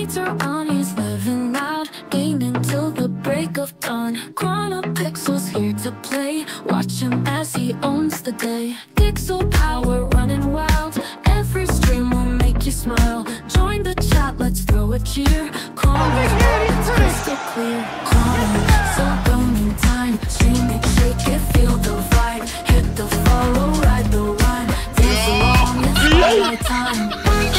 Lights are on, he's living loud, gaming till the break of dawn. Chrono Pixel's here to play, watch him as he owns the day. Pixel power running wild, every stream will make you smile. Join the chat, let's throw a cheer. Chrono's it's crystal clear. Chrono, so going time, stream it, shake it, feel the vibe. Hit the follow, ride the rhyme, dance along, it's my time.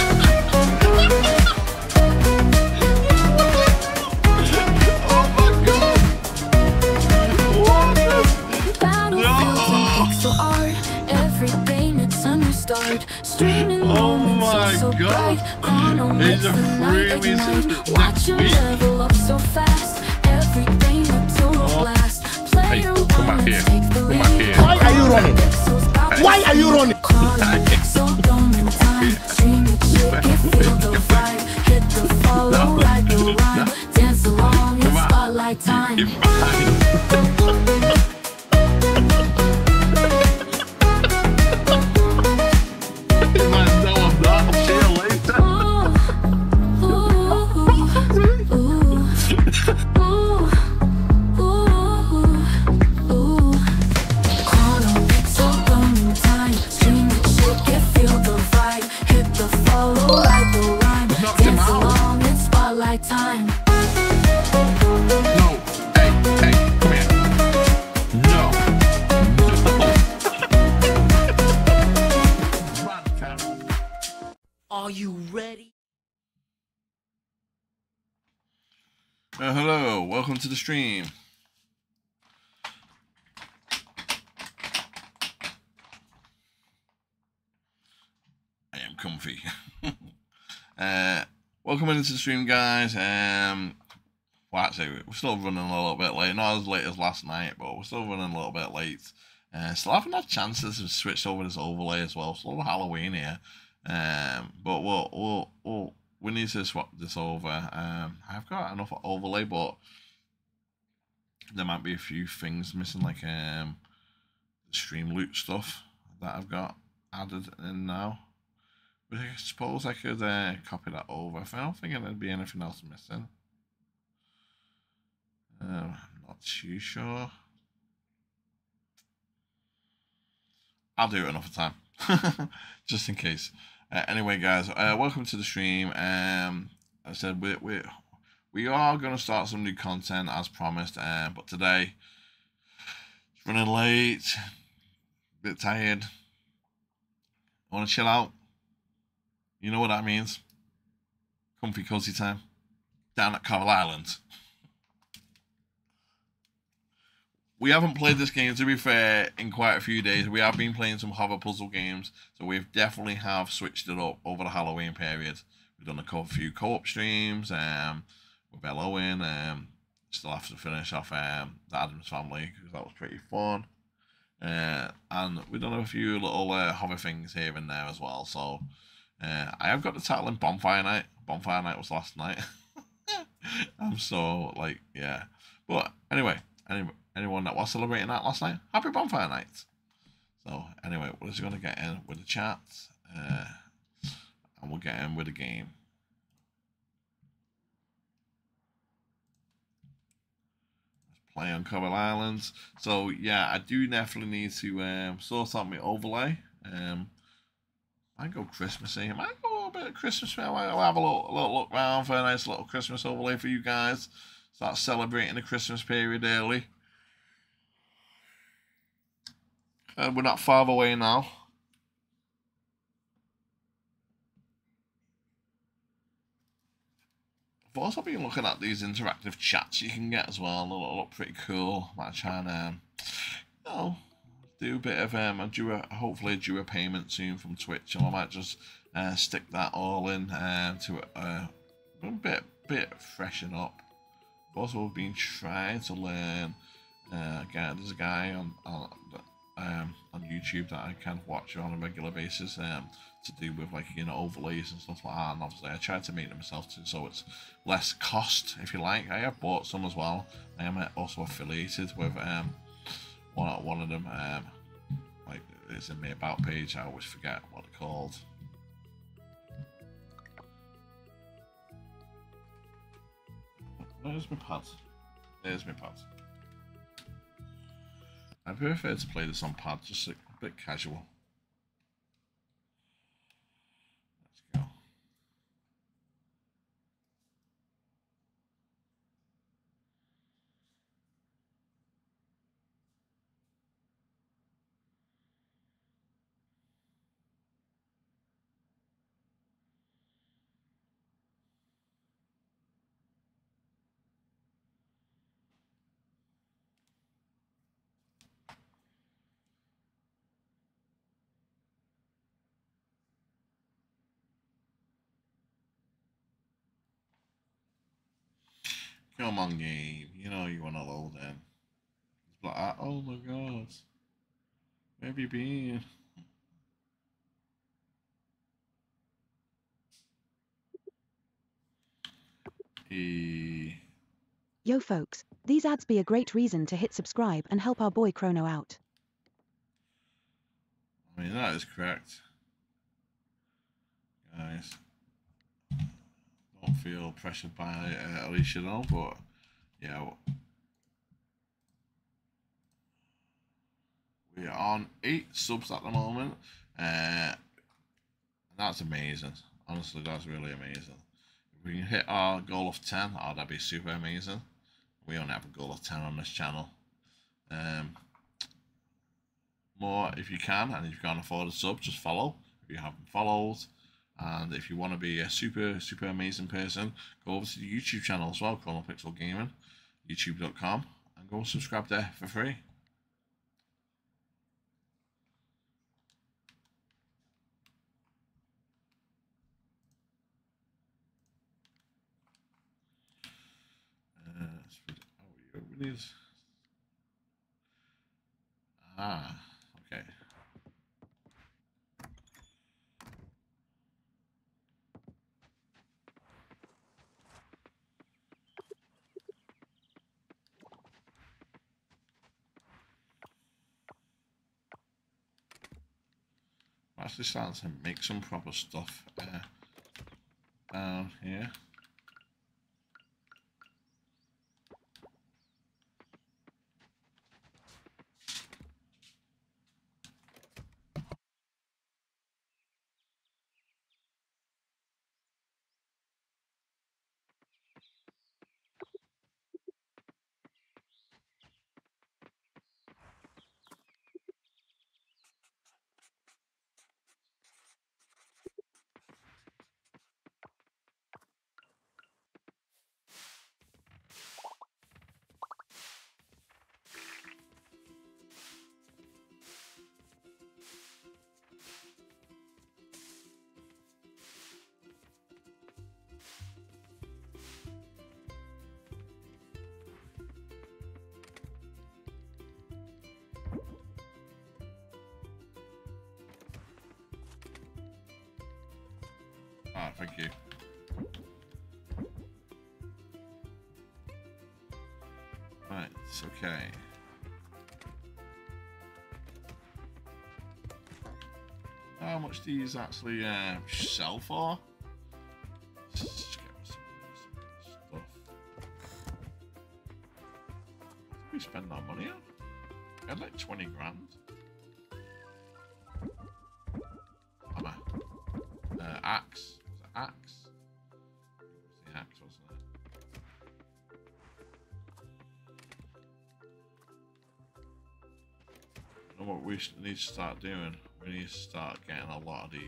Streaming moments are so bright. Chrono makes the night ignite. Watch you level up so fast. Everything a total blast. Player one, take the lead. Why are you running? Why are you running? Chrono Pixel going time. Stream it, shake it, feel the vibe. Hit the follow, ride the rhyme. Dance along, it's spotlight time. Time. No, hey, come here. No. Are you ready? Hello, welcome to the stream. I am comfy. Welcome into the stream, guys. Well, actually, we're still running a little bit late. Not as late as last night, but we're still running a little bit late. Still haven't had chances to switch over this overlay as well. Still Halloween here, but we need to swap this over. I've got enough overlay, but there might be a few things missing, like the stream loot stuff that I've got added in now. But I suppose I could copy that over. I don't think there'd be anything else missing. I'm not too sure. I'll do it another time, just in case. Anyway, guys, welcome to the stream. As I said, we are going to start some new content as promised, but today it's running late, a bit tired. I want to chill out. You know what that means? Comfy, cozy time down at Coral Island. We haven't played this game, to be fair, in quite a few days. We have been playing some hover puzzle games, so we definitely have switched it up over the Halloween period. We've done a few co-op streams with Owen. Still have to finish off the Addams Family, because that was pretty fun. And we've done a few little hover things here and there as well. So I have got the title in Bonfire Night. Bonfire Night was last night. I'm so, like, yeah. But anyway, anyone that was celebrating that last night, happy Bonfire Night. So anyway, we're just going to get in with the chat, and we'll get in with the game. Let's play on Coral Islands. So yeah, I do definitely need to sort out my overlay. I go Christmassy. I might go a bit of Christmas. I'll have a little look around for a nice little Christmas overlay for you guys. Start celebrating the Christmas period early. We're not far away now. I've also been looking at these interactive chats you can get as well. They look pretty cool. Might try and you know, do a bit of hopefully do a payment soon from Twitch, and I might just stick that all in to a bit freshen up. I've also been trying to learn. Again, there's a guy on YouTube that I kind of watch on a regular basis to do with, like, you know, overlays and stuff like that. And obviously I tried to make them myself too, so it's less cost, if you like. I have bought some as well. I am also affiliated with one of them. Like, it's in my about page. I always forget what it's called. Where's my pad? There's my pad. I prefer to play this on pad, just a bit casual. Let's go. Come on, game. You know you want to load in. It's like, oh my god. Where have you been? Yo folks, these ads be a great reason to hit subscribe and help our boy Chrono out. I mean, that is correct. Guys, don't feel pressured by Alicia though, but yeah. We are on 8 subs at the moment, and that's amazing. Honestly, that's really amazing. If we can hit our goal of 10, oh, that'd be super amazing. We only have a goal of 10 on this channel. More if you can, and if you can't afford a sub, just follow if you haven't followed. And if you want to be a super amazing person, go over to the YouTube channel as well, Chronopixel Gaming, youtube.com, and go subscribe there for free. We need... okay. I'm actually starting to make some proper stuff down here. Thank you. Right, it's okay. How much do these actually sell for? Let's just get some stuff. What do we spend our money on? I had like 20 grand. Hammer. Axe. Axe? It was the axe, wasn't it? You know what we need to start doing? We need to start getting a lot of these.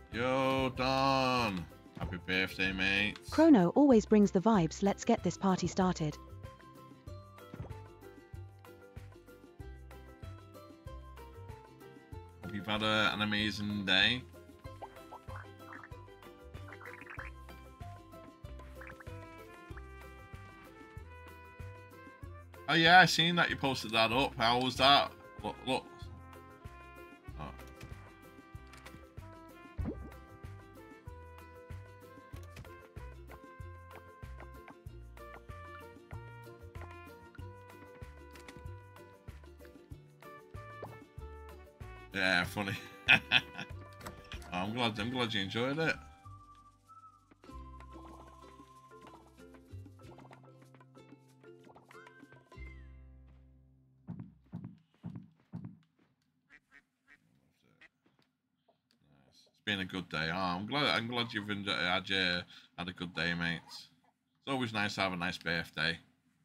Yo, Don. Happy birthday, mate. Chrono always brings the vibes. Let's get this party started. Hope you've had an amazing day. Oh yeah, I seen that you posted that up. How was that? Look. Oh. Yeah, funny. I'm glad you enjoyed it. It's been a good day. Oh, I'm glad you've had a good day, mate. It's always nice to have a nice birthday.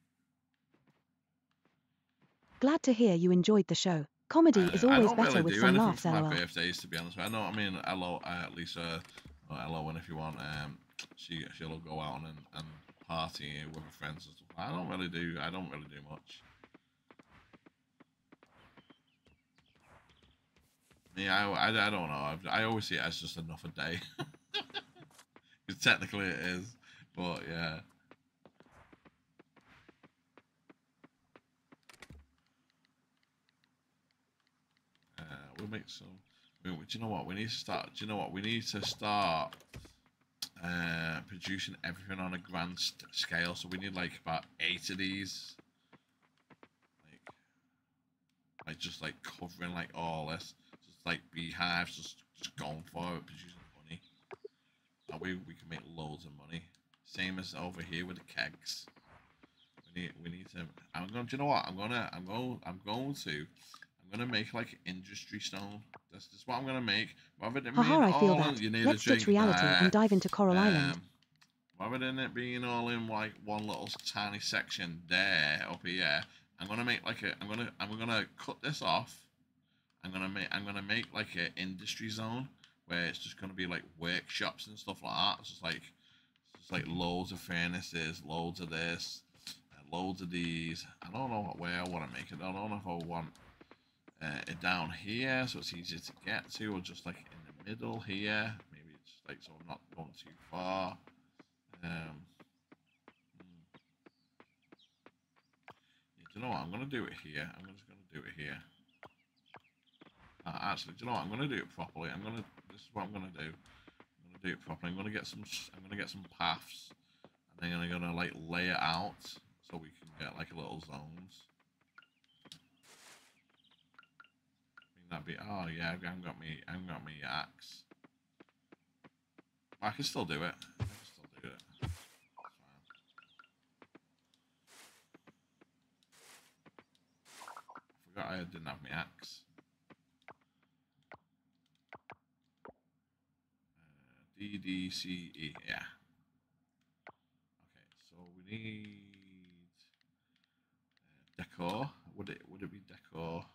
Glad to hear you enjoyed the show. Comedy is always better with some laughs, for my lol. birthdays, to be honest. I know. I mean, hello, Lisa, or hello, and if you want, she'll go out and party with her friends and stuff. I don't really do much. Yeah, I don't know. I always see it as just another day. Because technically it is, but yeah. We'll make some. Do you know what? We need to start. Do you know what? We need to start producing everything on a grand scale. So we need like about 8 of these. Like just like covering like all this. Just like beehives, just going for it, producing money. That way we can make loads of money. Same as over here with the kegs. We need to. I'm going. Do you know what? I'm gonna make like industry stone. That's what I'm gonna make. Rather than Haha, being I feel all that. in, you need Let's a drink ditch reality and dive into Coral Island. Rather than it being all in like one little tiny section there up here, I'm gonna make like I'm gonna cut this off. I'm gonna make like an industry zone where it's just gonna be like workshops and stuff like that. It's just like loads of furnaces, loads of this, loads of these. I don't know where I want to make it. I don't know if I want it down here so it's easier to get to, or just like in the middle here. Maybe it's like so I'm not going too far. Yeah, do you know what? I'm gonna do it here. I'm just gonna do it here. Actually, do you know what? I'm gonna do it properly. This is what I'm gonna do. I'm gonna do it properly. I'm gonna get some paths, and then I'm gonna like lay it out so we can get like little zones. That'd be, oh yeah, I haven't got me axe. I can still do it. Fine. I forgot I didn't have my axe. DDCE, yeah. Okay, so we need decor. Would it be decor?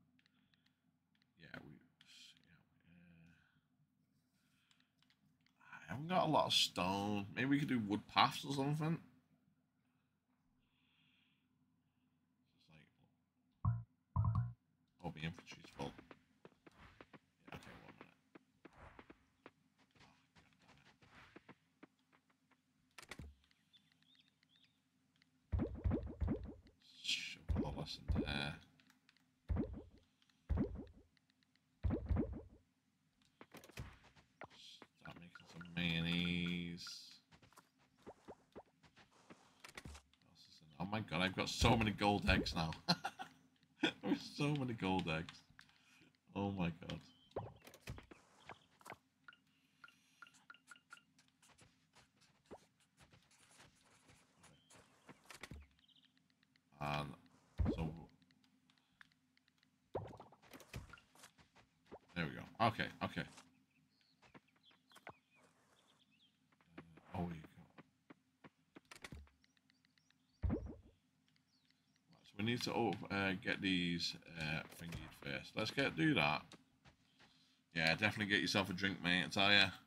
I haven't got a lot of stone. Maybe we could do wood paths or something. Oh, the infantry's full. Yeah, okay, 1 minute. Shove all this in there. Start making some mayonnaise. Oh my god, I've got so many gold eggs now. There's so many gold eggs. Oh my god. And so there we go. Okay. Oh, we go. So we need to get these thingied first. Let's do that. Yeah, definitely get yourself a drink, mate, I tell ya.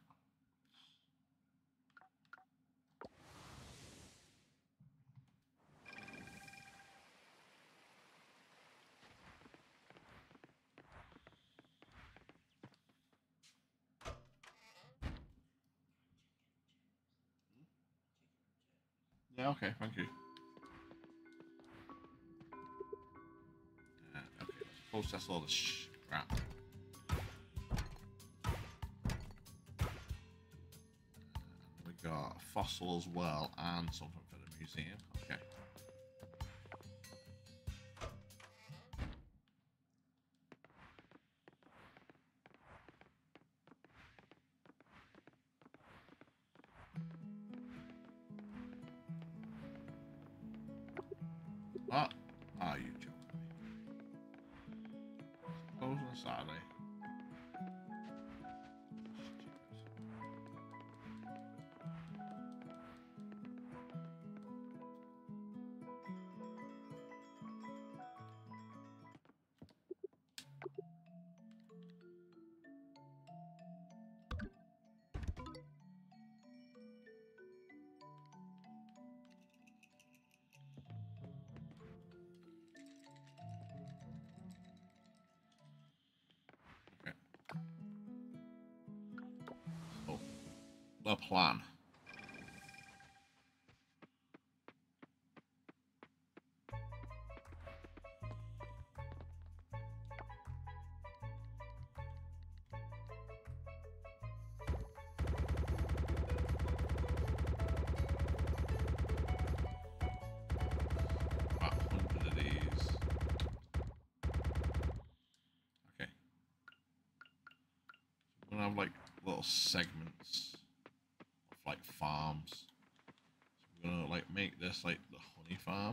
Yeah, okay, thank you. Okay, let's process all this crap. We got a fossil as well and something for the museum. Okay. What? Are you joking me? Closed on Saturday. Okay. So, the plan. About 100 of these. Okay. We're gonna have like little segments of like farms. So we're gonna like make this like the honey farm.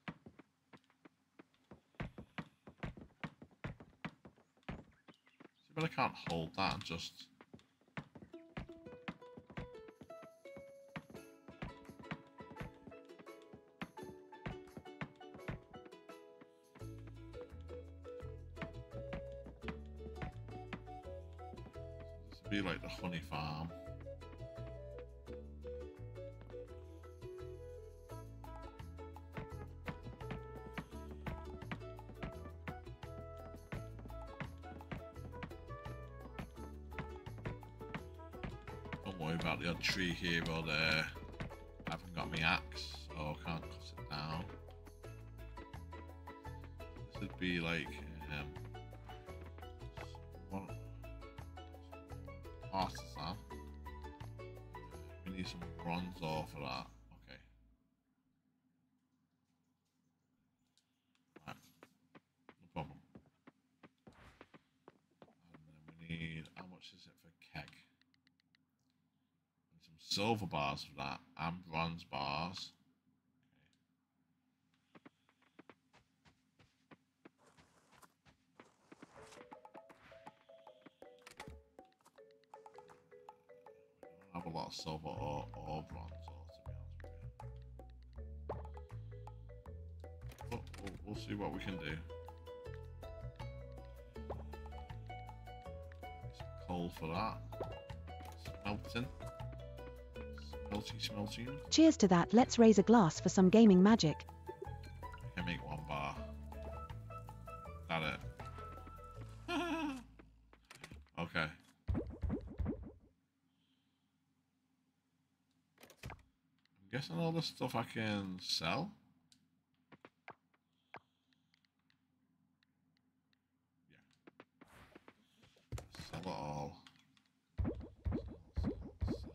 See, but I can't hold that and just. This would be like the honey farm. Don't worry about the odd tree here or there. I haven't got my axe, so I can't cut it down. This would be like one artisan. We need some bronze ore for that. Okay. Right. No problem. And then we need, how much is it for keg? Some silver bars for that and bronze bars. I don't have a lot of silver or bronze ore, to be honest with you. But we'll see what we can do. Some coal for that. Smelting. Smelting. Cheers to that. Let's raise a glass for some gaming magic. I can make one bar. That it. Okay. I'm guessing all this stuff I can sell. Yeah. Sell it all. Sell.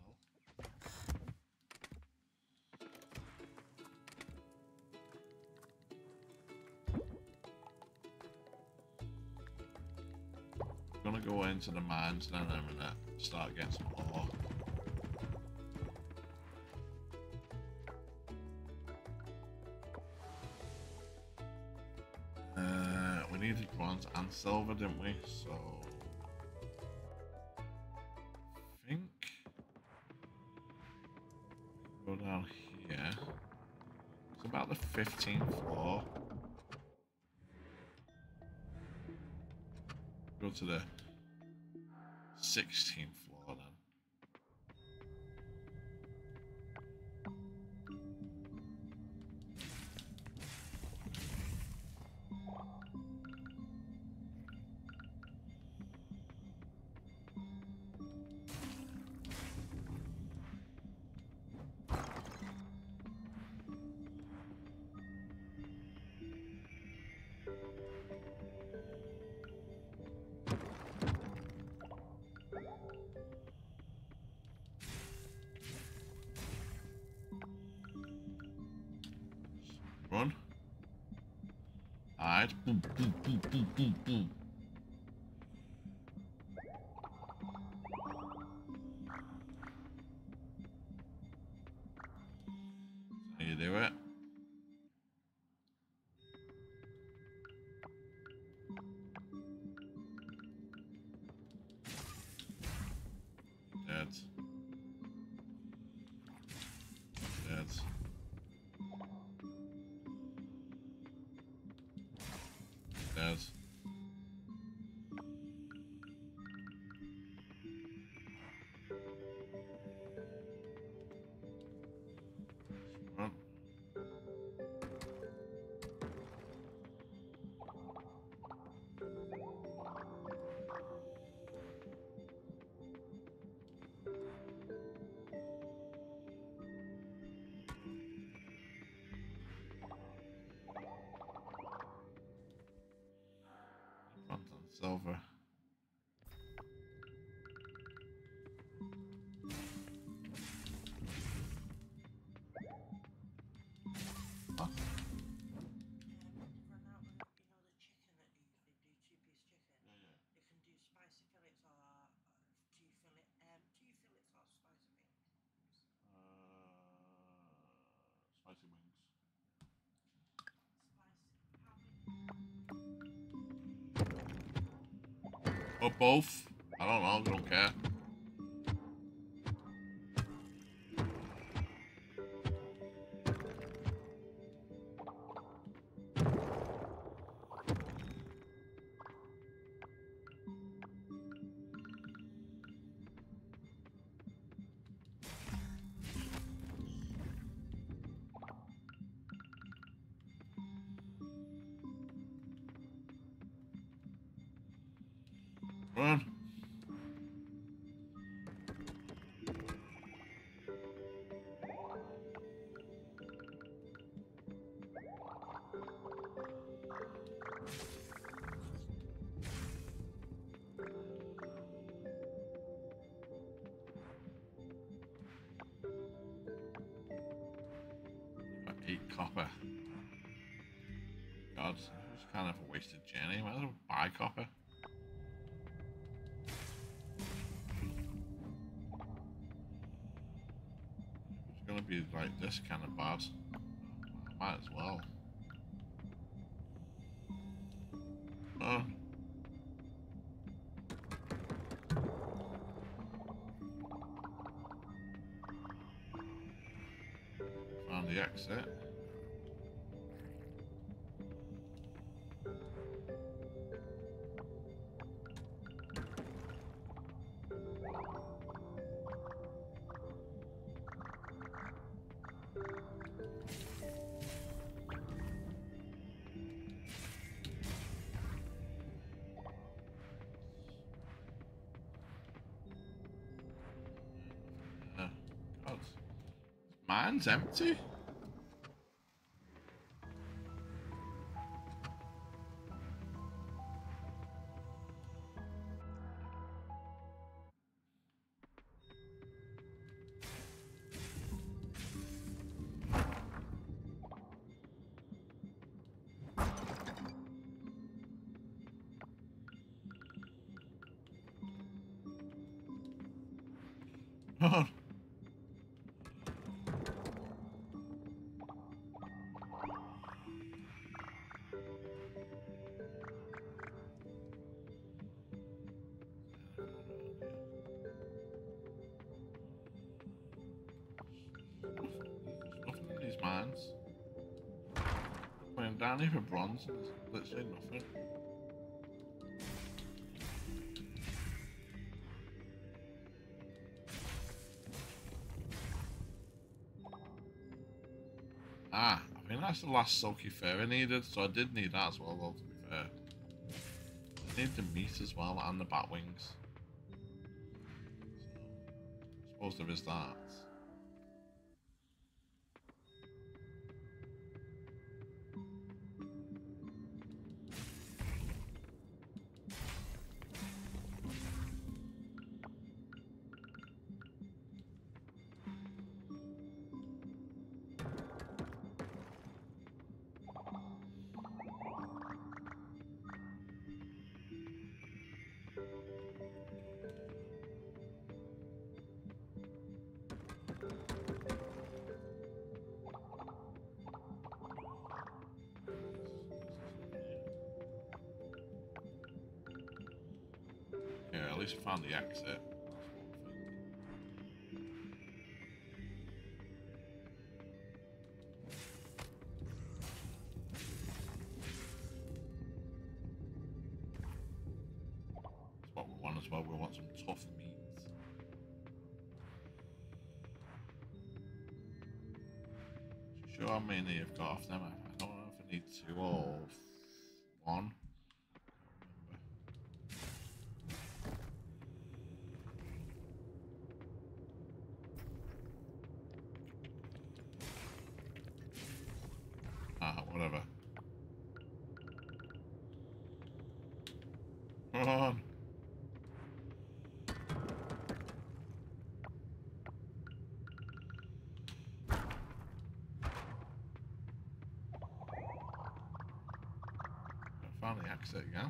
I'm gonna go into the mines then in a minute. Start getting some ore. We needed bronze and silver, didn't we? So I think go down here. It's about the 15th floor. Go to the 16th floor then. Run. Hide. Boom, boom, boom, boom, boom, boom. That's how you do it. Dead. Dead. Dead. Run. Front and silver. Huh? Run out with, you know, the chicken that they do, two-piece chicken. Yeah. They can do spicy fillets or two fillets or spicy wings. Spicy wings. Spicy. How many? Or both. I don't know. I don't care. Run. Got 8 copper. God, it was kind of a wasted journey. Might as well buy copper. It's gonna be like this kind of bad. Might as well. Oh. Found the exit. God. Mine's empty. Oh. Nothing in these mines. Going down here for bronze and there's literally nothing. I mean, that's the last sulky fur I needed, so I did need that as well, though, to be fair. I need the meat as well, and the bat wings. So, I suppose there is that. Yeah, at least I found the exit. That's what we want as well. We want some tough meat. Sure how many I've got off them. I don't know if I need 2 or 1. Whatever. Come on. I found the exit again.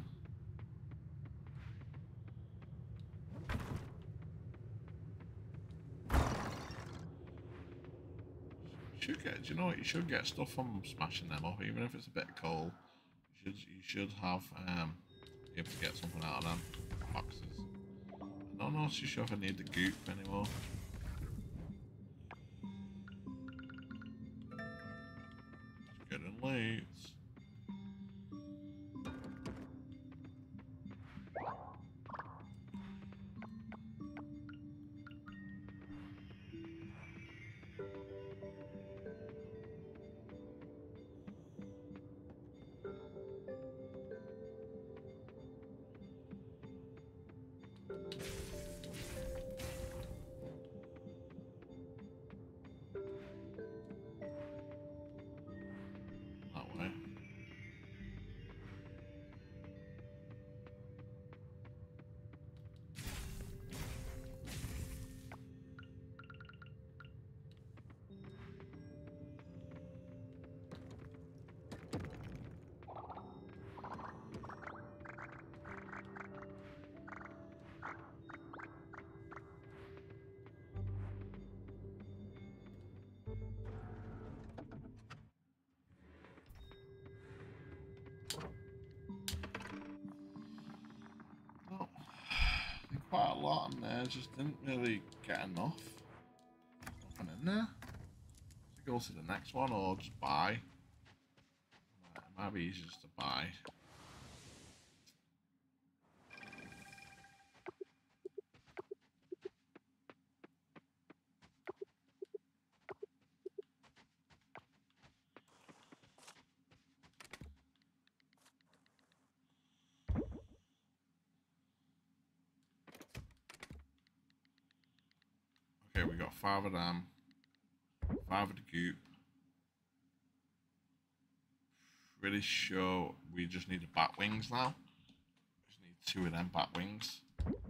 Should get, do you know what? You should get stuff from smashing them up, even if it's a bit of coal. You should have be able to get something out of them boxes. I don't know too sure if I need the goop anymore. It's getting late. That way. Well, quite a lot in there, just didn't really get enough. Nothing in there. To go to the next one or just buy. It might be easier just to buy. Okay, we got 5 of them. 5 of the goop. Really sure we just need the bat wings now. Just need 2 of them bat wings.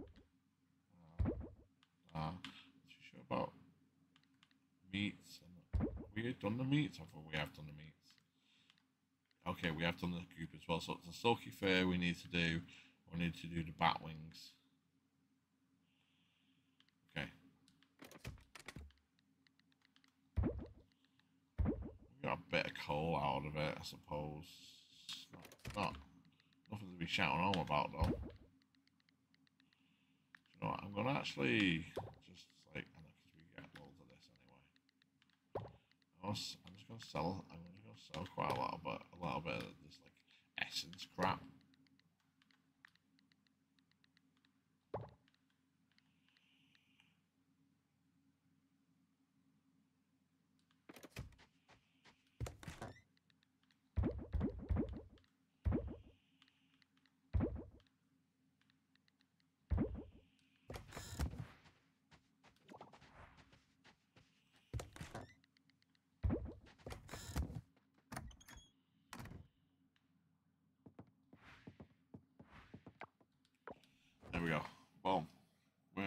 Too sure about meats. We done the meats? I thought we have done the meats. Okay, we have done the goop as well. So it's a sulky fur we need to do. We need to do the bat wings. Okay. We got a bit of coal out of it, I suppose. Not nothing to be shouting home about though. You know what? I'm gonna actually just like, because we get loads of this anyway. I'm just gonna sell. I'm just gonna sell quite a little bit of this like essence crap.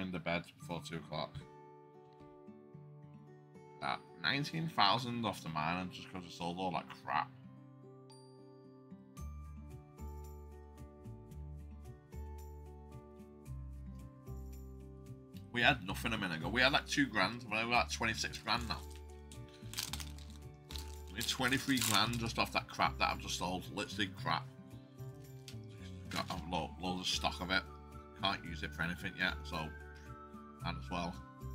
in the bed before 2 o'clock. That 19,000 off the miner just because it sold all that crap. We had nothing a minute ago. We had like 2 grand. We're like 26 grand now. We had 23 grand just off that crap that I've just sold. Literally crap. Got loads of stock of it. Can't use it for anything yet, so might as well.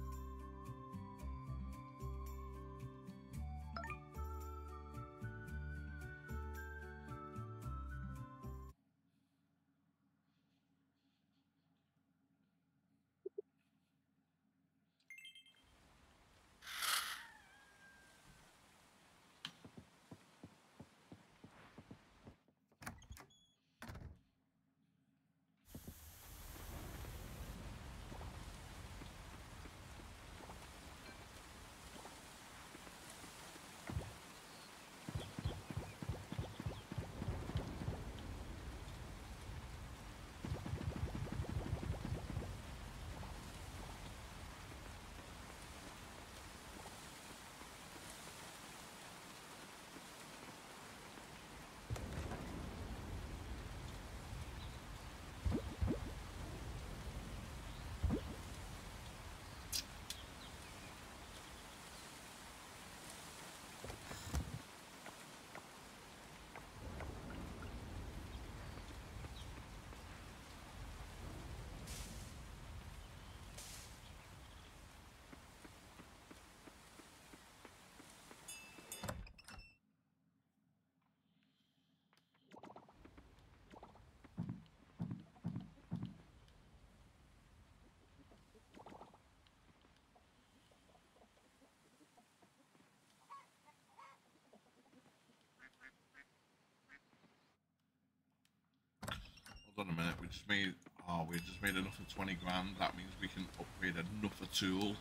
Hold on a minute, we just made another 20 grand. That means we can upgrade another tool.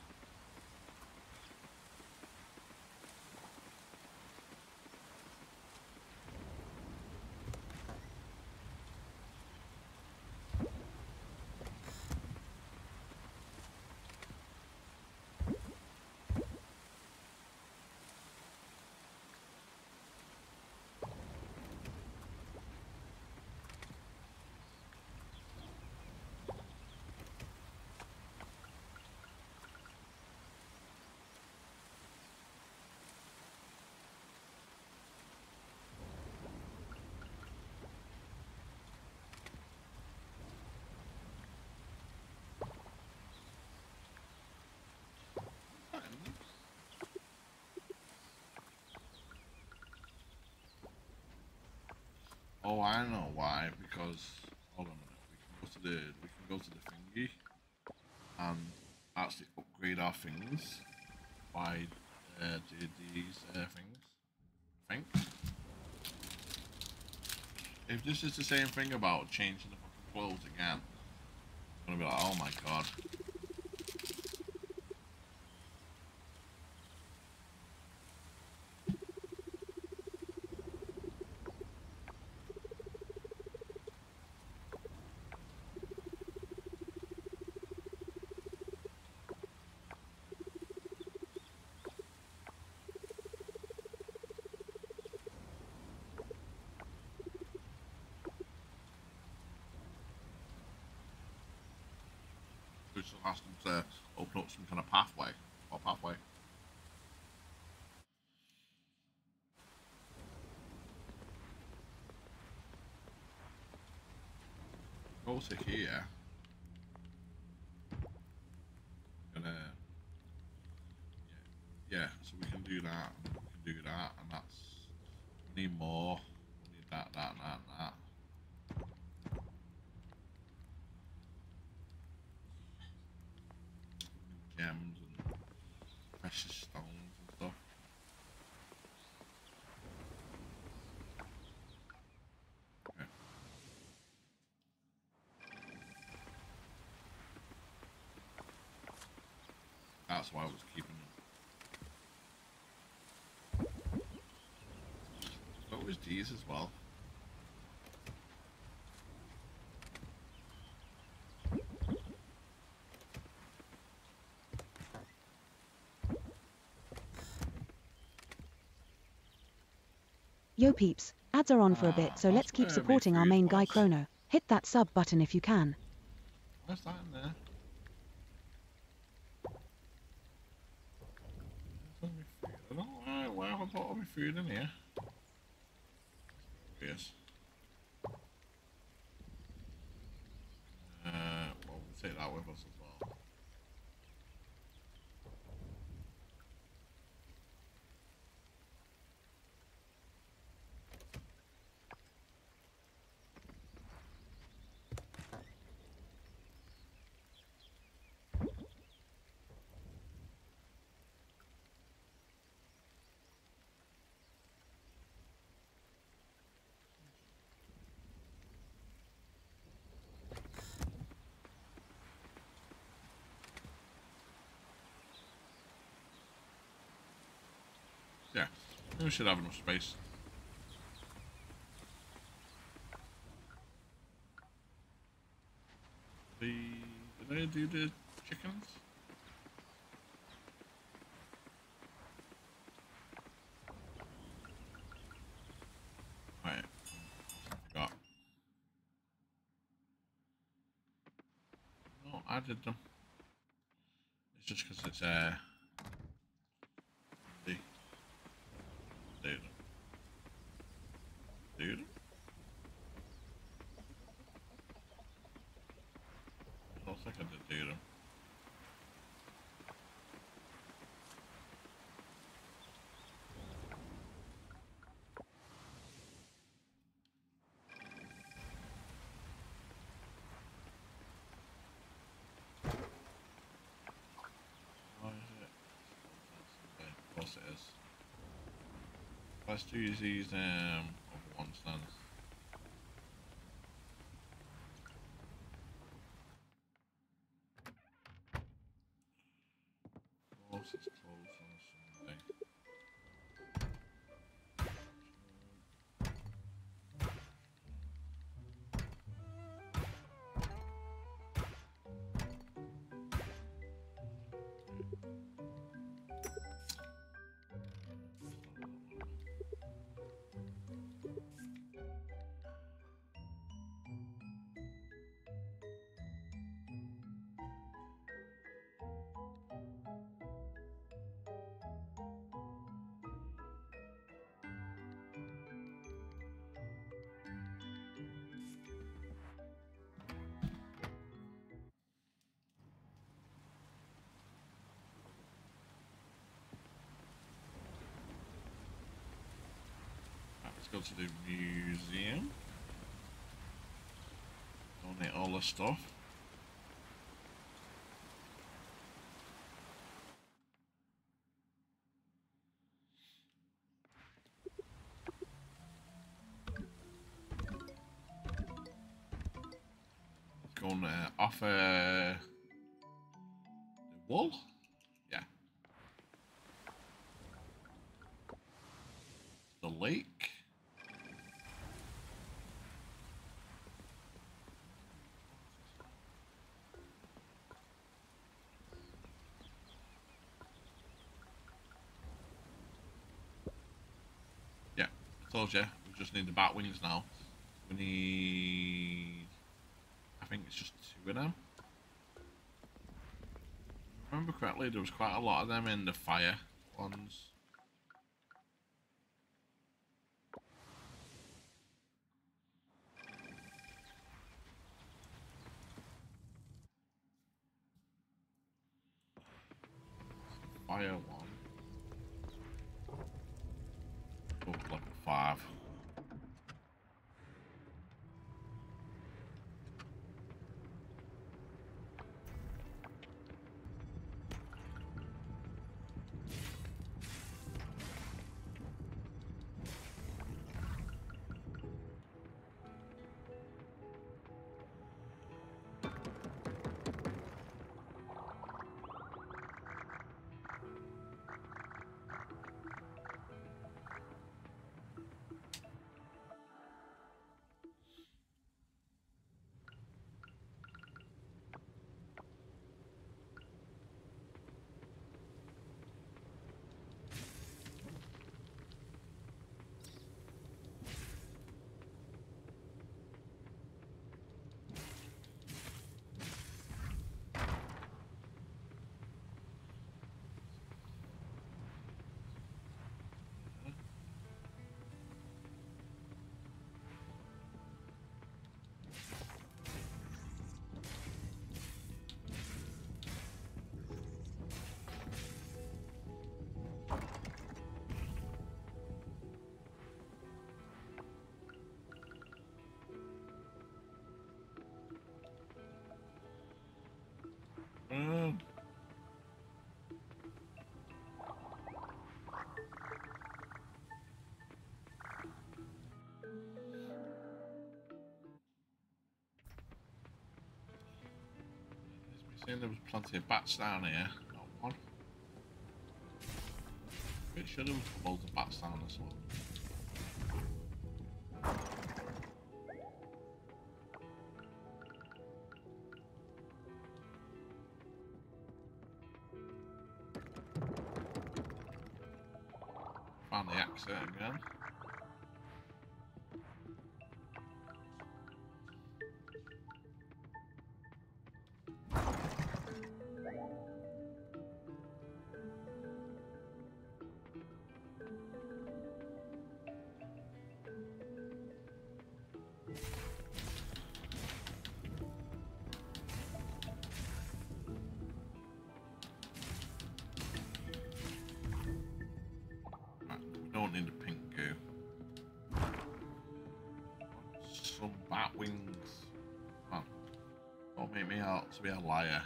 Oh, I know why. Because hold on a minute, we can go to the thingy and actually upgrade our things by these things. I think if this is the same thing about changing the fucking clothes again, I'm gonna be like, oh my god. We just ask them to open up some kind of pathway or pathway. Go to here. Gonna yeah, so we can do that. We can do that, and that's we need more. We need that, and that. Gems and precious stones and stuff. Okay. That's why I was keeping them. So was these as well. Yo peeps, ads are on for a bit, Ah, so that's let's keep where my supporting our food main guy was. Chrono. Hit that sub button if you can. Where's that in there? Where's all my food? I don't know why have I put all my food in here? Weird. Well, we'll take that with us as well. Yeah, we should have enough space. Did I do the chickens? Right, I forgot. No, I did them. It's just because it's the do them. Do them? I don't think I did do them. Why is it? Okay, of course it is. Let's do these other ones then. Of course it's closed on a Sunday. Right, let's go to the museum. Donate all the stuff. Let's go and offer the wool. Yeah. The lake. Yeah, I told you, we just need the bat wings now. We need, I think it's just 2 of them. If I remember correctly, there was quite a lot of them in the fire ones. Fire one. Oh, level 5. Seeing there was plenty of bats down here. Not one. Pretty sure there was loads of bats down this one. Found the exit again. Don't need a pink goo. Some bat wings. Man, don't make me out to be a liar.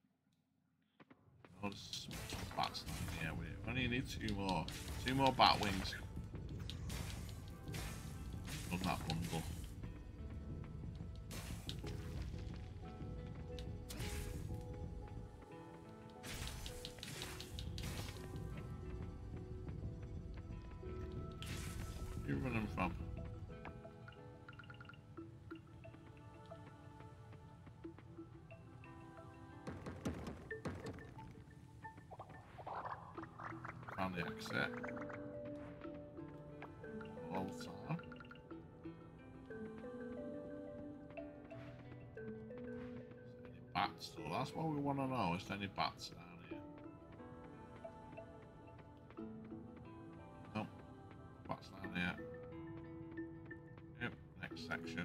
Oh, there's some bats down here. We only need two more. Two more bat wings. On that bundle. Where are you running from? Found the exit. All the time. Any bats though? That's what we want to know. Is there any bats down here? Nope. Bats down here. Yep. Next section.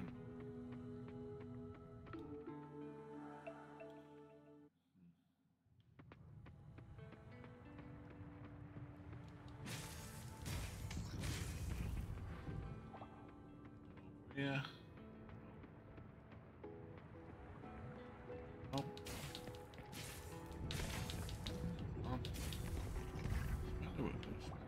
Yeah. Oh. Oh. Smell it.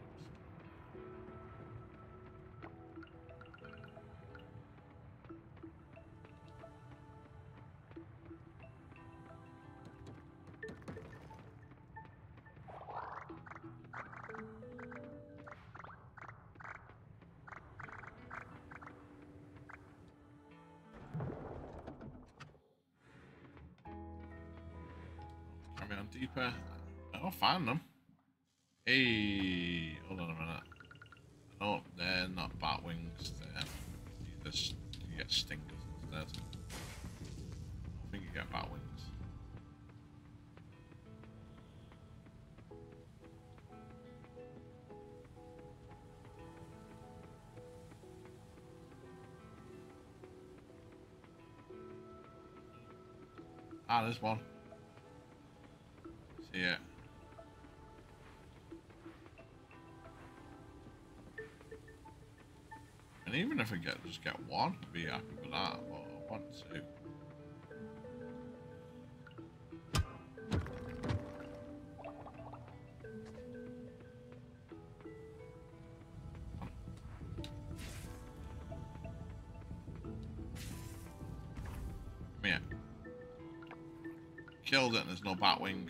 Carry on deeper. I'll find them. Hey, hold on a minute. No, they're not bat wings. You get stingers instead. I think you get bat wings. Ah, there's one. See it. And even if I just get one, I'd be happy with that. But I want two. Come here. Killed it and there's no bat wing.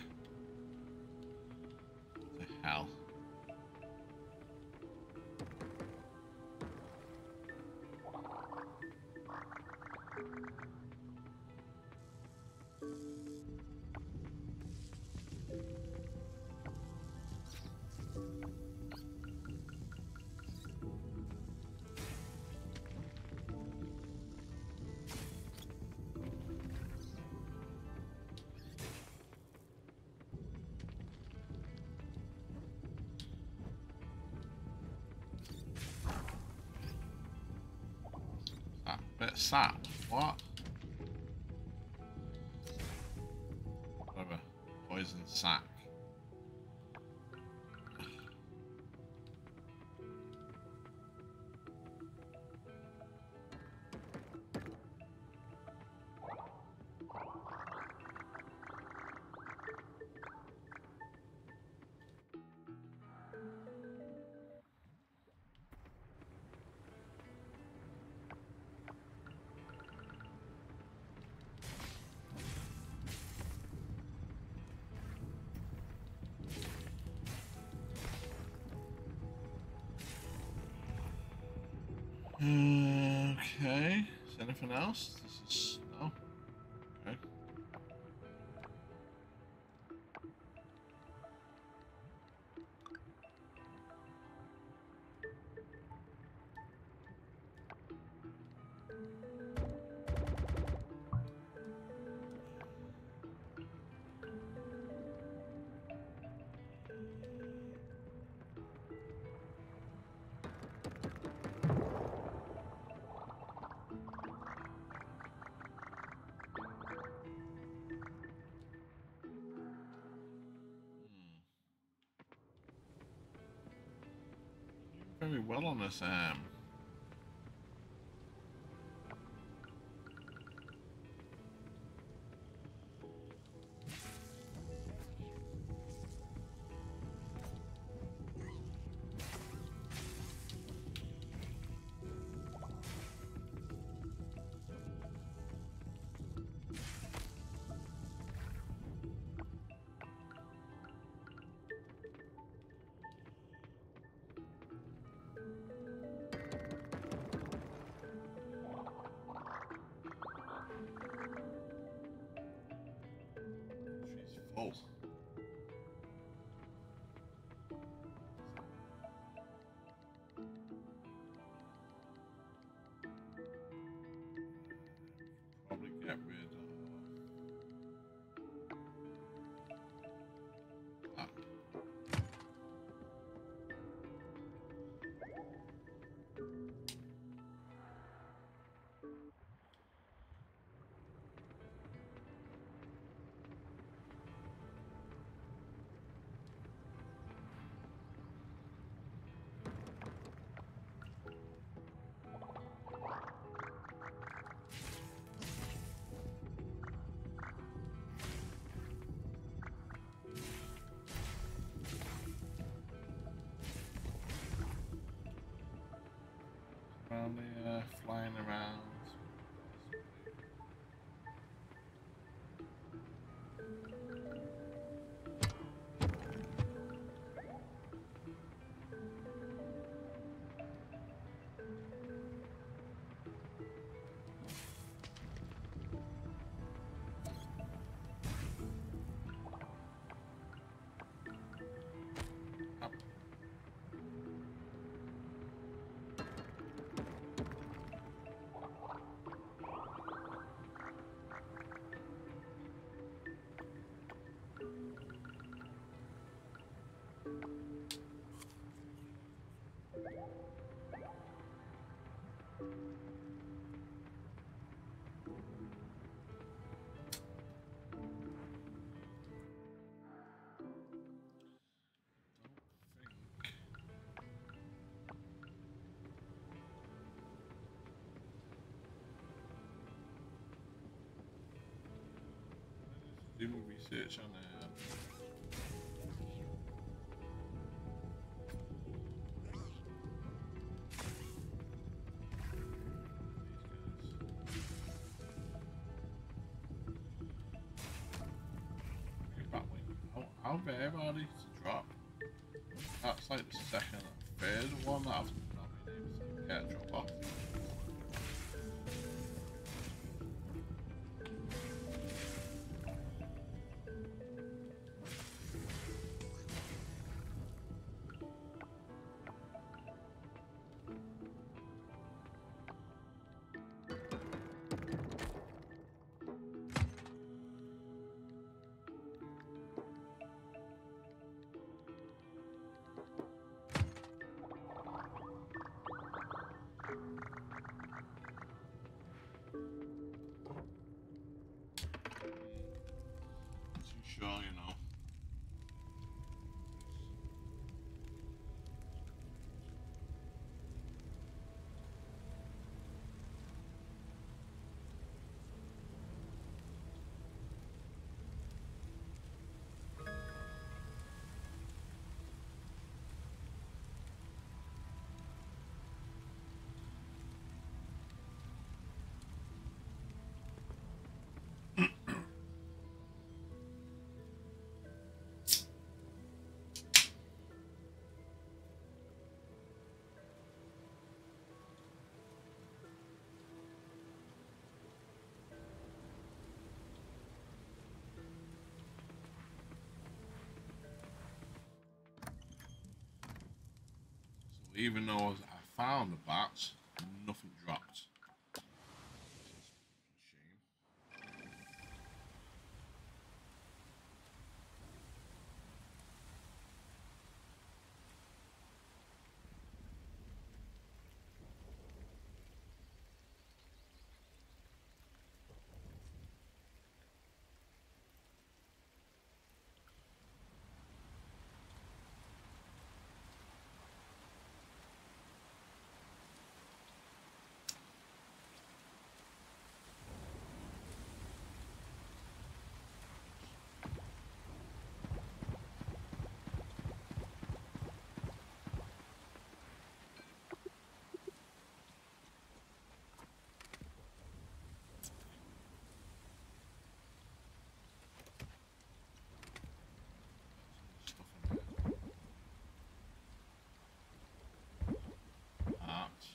What the hell? That bit of sap. What? Whatever. Poison sack. Okay. Is there anything else? This is no. Okay. Very well on this she's full. Probably get rid of that. Around there, flying around. Up. Do more research on how rare are these to drop? That's like the second and third one that I've not been able to get drop off. even though I found the bats, nothing dropped. Shame. Stuff in there as well. Bats.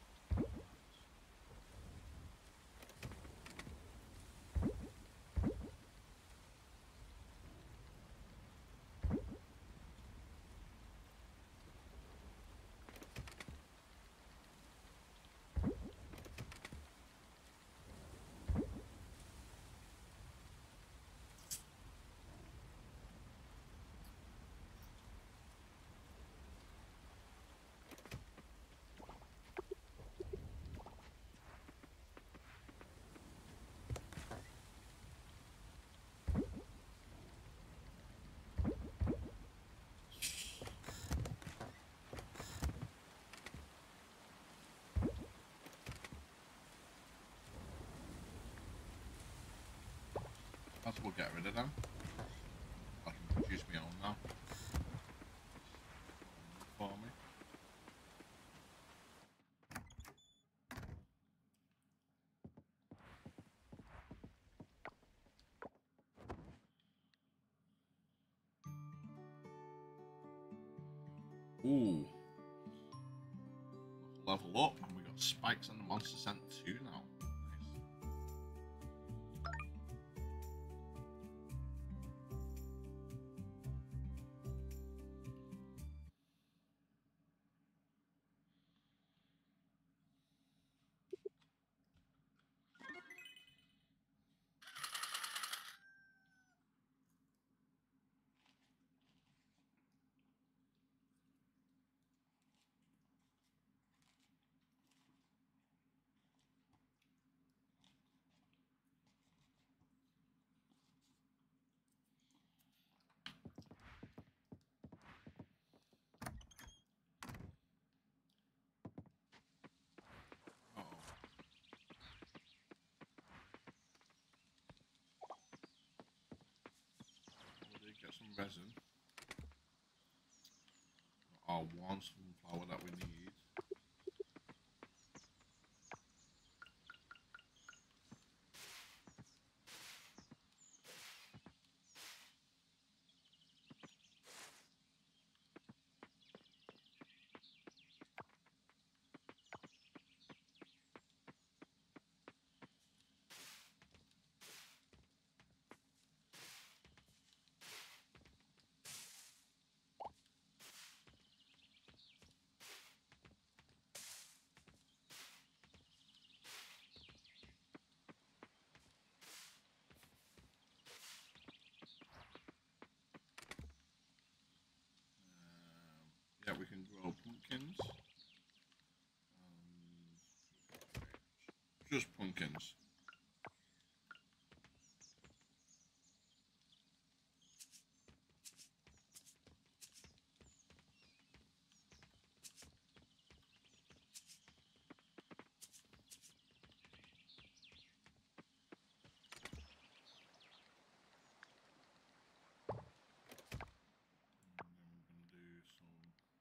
That's we'll get rid of them. I can produce my own now. For me. Ooh. Level up, and we got spikes on the monster center 2 now. Nice. Uh oh. We did get some resin. Our one sunflower that we need. Yeah, we can grow pumpkins. Just pumpkins. And then we're going to do some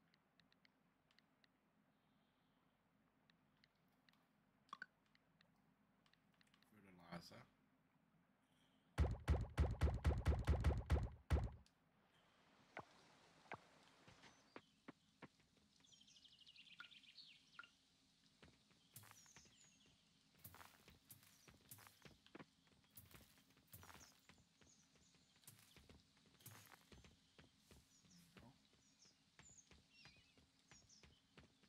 fertilizer. There we go.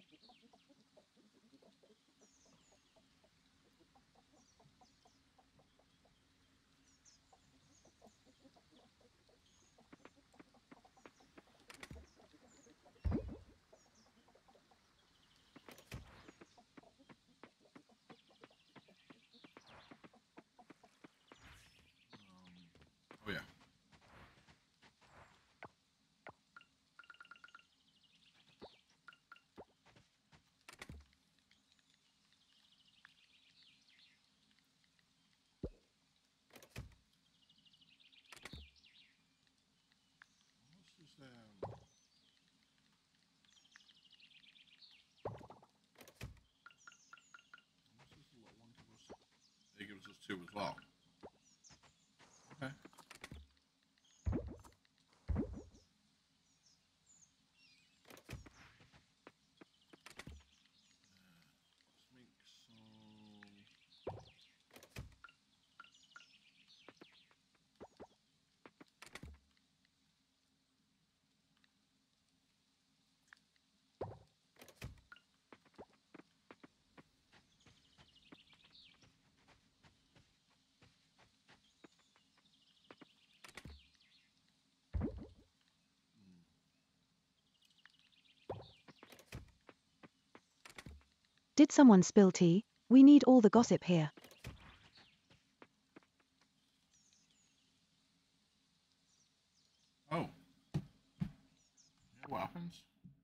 Oh yeah. What's this? What's this little one give us? It gives us 2 as well. Okay. Let's make some. Did someone spill tea? We need all the gossip here. Oh. Yeah, what happens?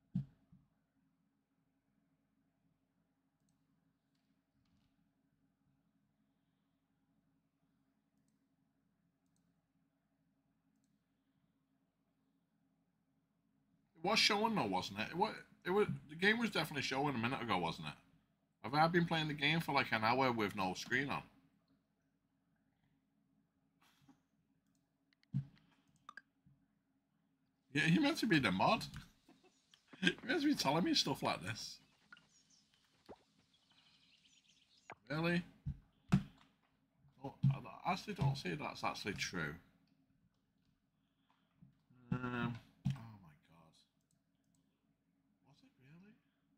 It was showing though, wasn't it? It was. The game was definitely showing a minute ago, wasn't it? Have I been playing the game for like an hour with no screen on? Yeah, you meant to be the mod. You meant to be telling me stuff like this. Really? Oh, I actually don't see that's actually true. Oh my god. Was it really?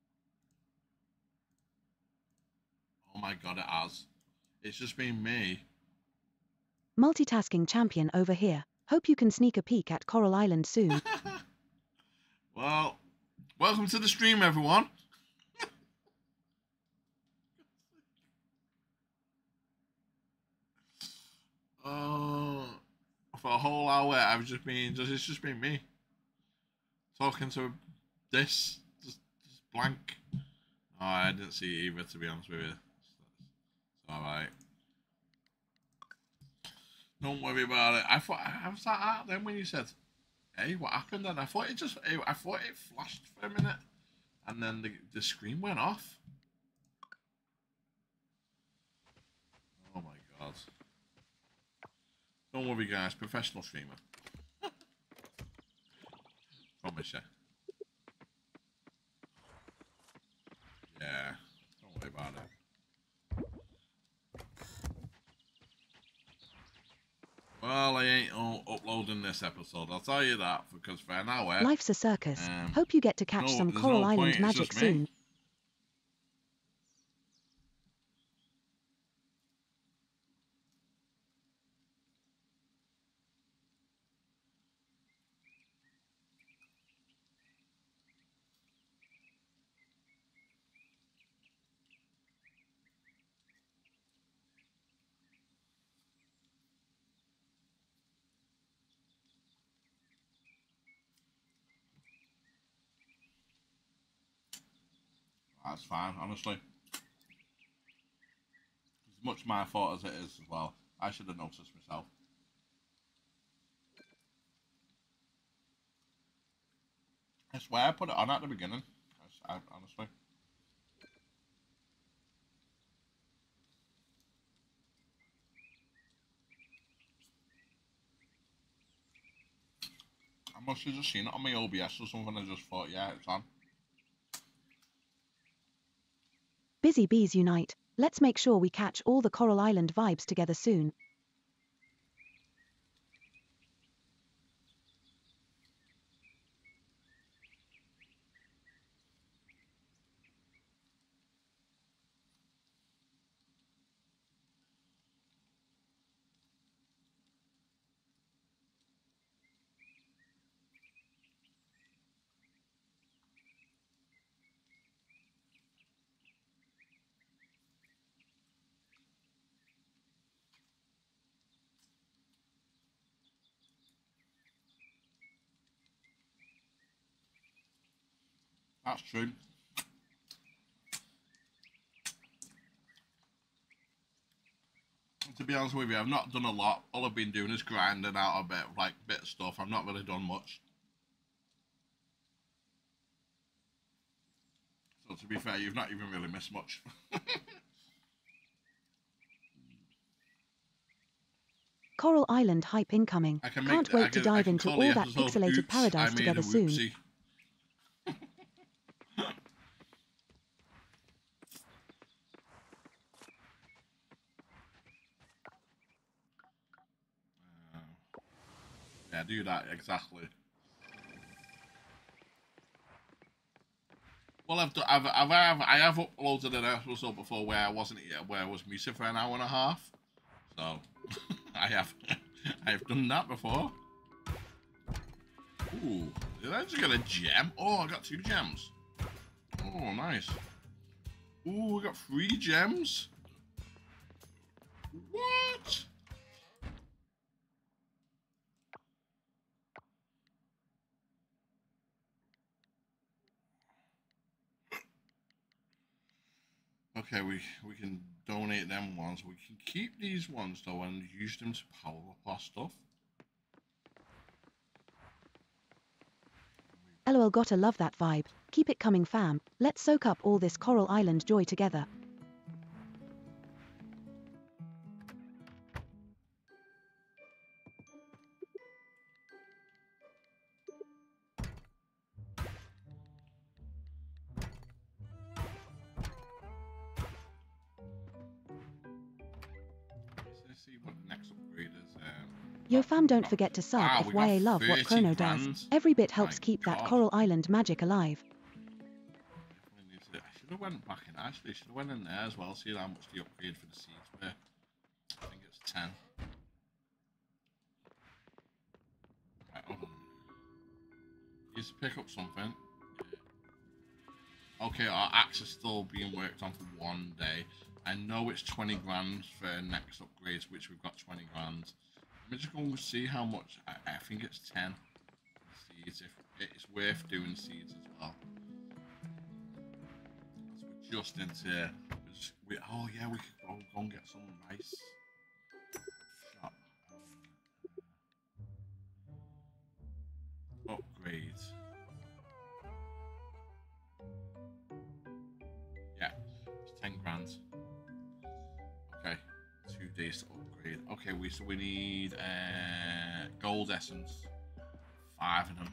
Oh my god, it has. It's just been me. Multitasking champion over here. Hope you can sneak a peek at Coral Island soon. Well, welcome to the stream, everyone. For a whole hour, it's just been me talking to this, just blank. Oh, I didn't see it either, to be honest with you. It's alright. Don't worry about it. I thought I was that out then when you said, "Hey, what happened?" And I thought it flashed for a minute, and then the screen went off. Oh my god! Don't worry, guys. Professional streamer. Promise you. Yeah. Don't worry about it. Well, I ain't uploading this episode. I'll tell you that, because for an hour. Life's a circus. Hope you get to catch some Coral Island magic soon. That's fine, honestly. As much my fault as it is as well. I should have noticed myself. I swear I put it on at the beginning. Honestly. I must have just seen it on my OBS or something. I just thought, yeah, it's on. Busy bees unite. Let's make sure we catch all the Coral Island vibes together soon. That's true. To be honest with you, I've not done a lot. All I've been doing is grinding out a bit of stuff. I've not really done much. So to be fair, you've not even really missed much. Coral Island hype incoming. Can't wait to dive into all that pixelated paradise together soon. Yeah, do that exactly. Well, I have uploaded an episode before where I wasn't here, where I was muted for an hour and a half. So I have done that before. Ooh, did I just get a gem? Oh, I got 2 gems. Oh, nice. Ooh, we got 3 gems. What? Okay, we can donate them ones. We can keep these ones though and use them to power up our stuff. LOL, gotta love that vibe. Keep it coming, fam. Let's soak up all this Coral Island joy together. Let's see what the next upgrade is. Yo fam, don't forget to sub wow, if we got YA love what 30 Chrono grand. does. Every bit helps My keep that God. Coral Island magic alive. I should have went back in. Actually, should have went in there as well. See how much the upgrade for the seeds were. I think it's 10. Right, hold on. Used to pick up something. Okay, our axe is still being worked on for 1 day. I know it's 20 grand for next upgrades, which we've got 20 grand. Let me just go and see how much. I think it's 10 seeds. If it's worth doing seeds as well. So we're just into. Oh yeah, we could go and get some nice shop upgrades. Yeah, it's 10 grand. Okay, 2 days to upgrade. Okay, so we need gold essence, 5 of them.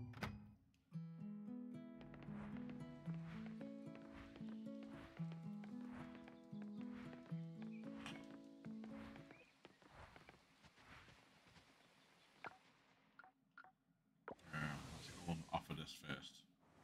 Let's go and offer this first.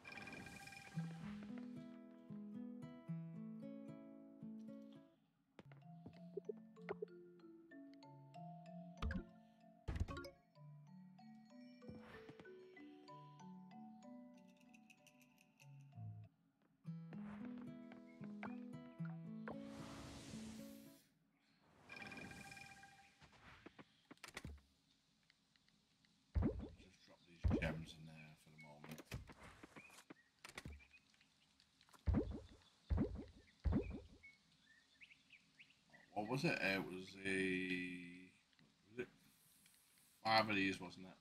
Just drop these gems in there for the moment. What was it? It was was it 5 of these, wasn't it?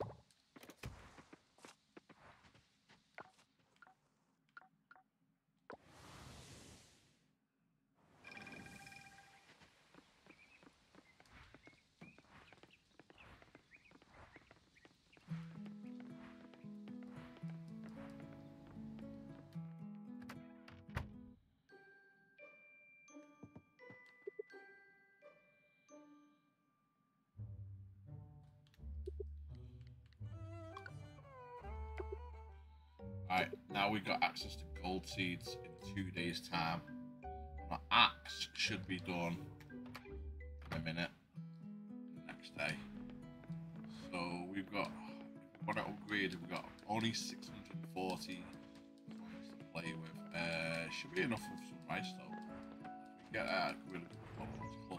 Alright, now we've got access to gold seeds in 2 days' time. My axe should be done in a minute, next day. So we've got, what I upgraded, we've got only 640 coins to play with. Should be enough for some rice though. If we get that, we'll close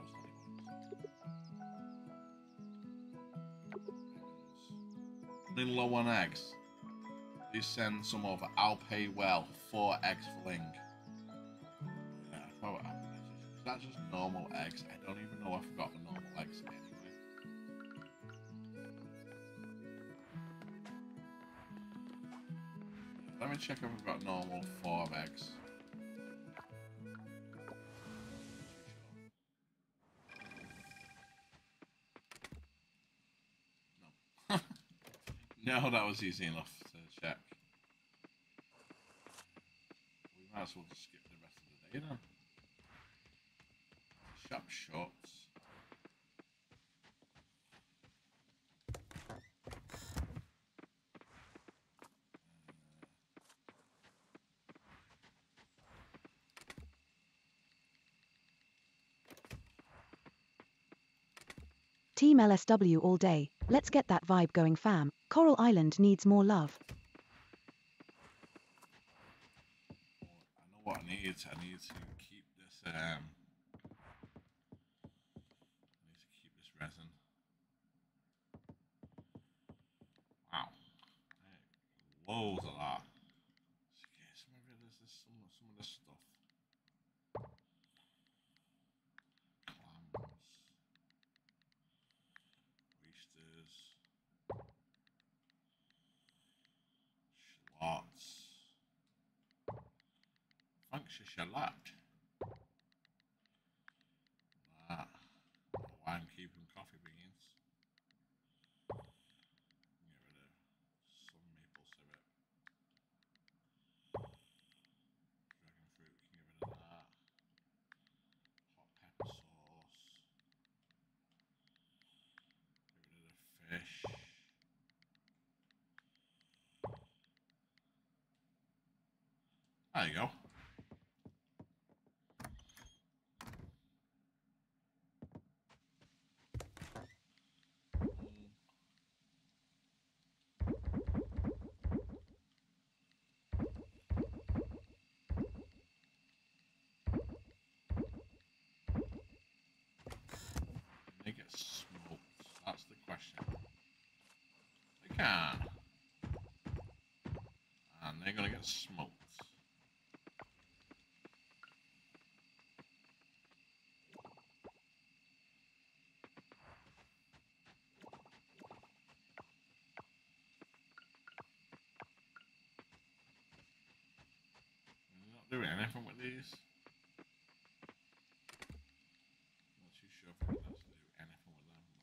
anyways. Running low on eggs. Please send some over. I'll pay well. 4 eggs fling. Well, is that just normal eggs? I don't even know if I've got the normal eggs anyway. Let me check if I've got normal 4 eggs. No. No, that was easy enough to check. We might as well just skip the rest of the day then. Shop shuts. Team LSW all day, let's get that vibe going fam. Coral Island needs more love. I know what I need. I need to keep this. I need to keep this resin. Wow, loads of that. Okay, so maybe there's some of this stuff. Clams, oysters, shallots. Thanks, shallot. That. Wine keeping coffee beans. Get rid of some maple syrup. Dragon fruit, we can get rid of that. Hot pepper sauce. Get rid of the fish. There you go. They get smoked. That's the question. They can. And they're gonna get smoked. They're not doing anything with these. Not too sure if I can actually do anything with them.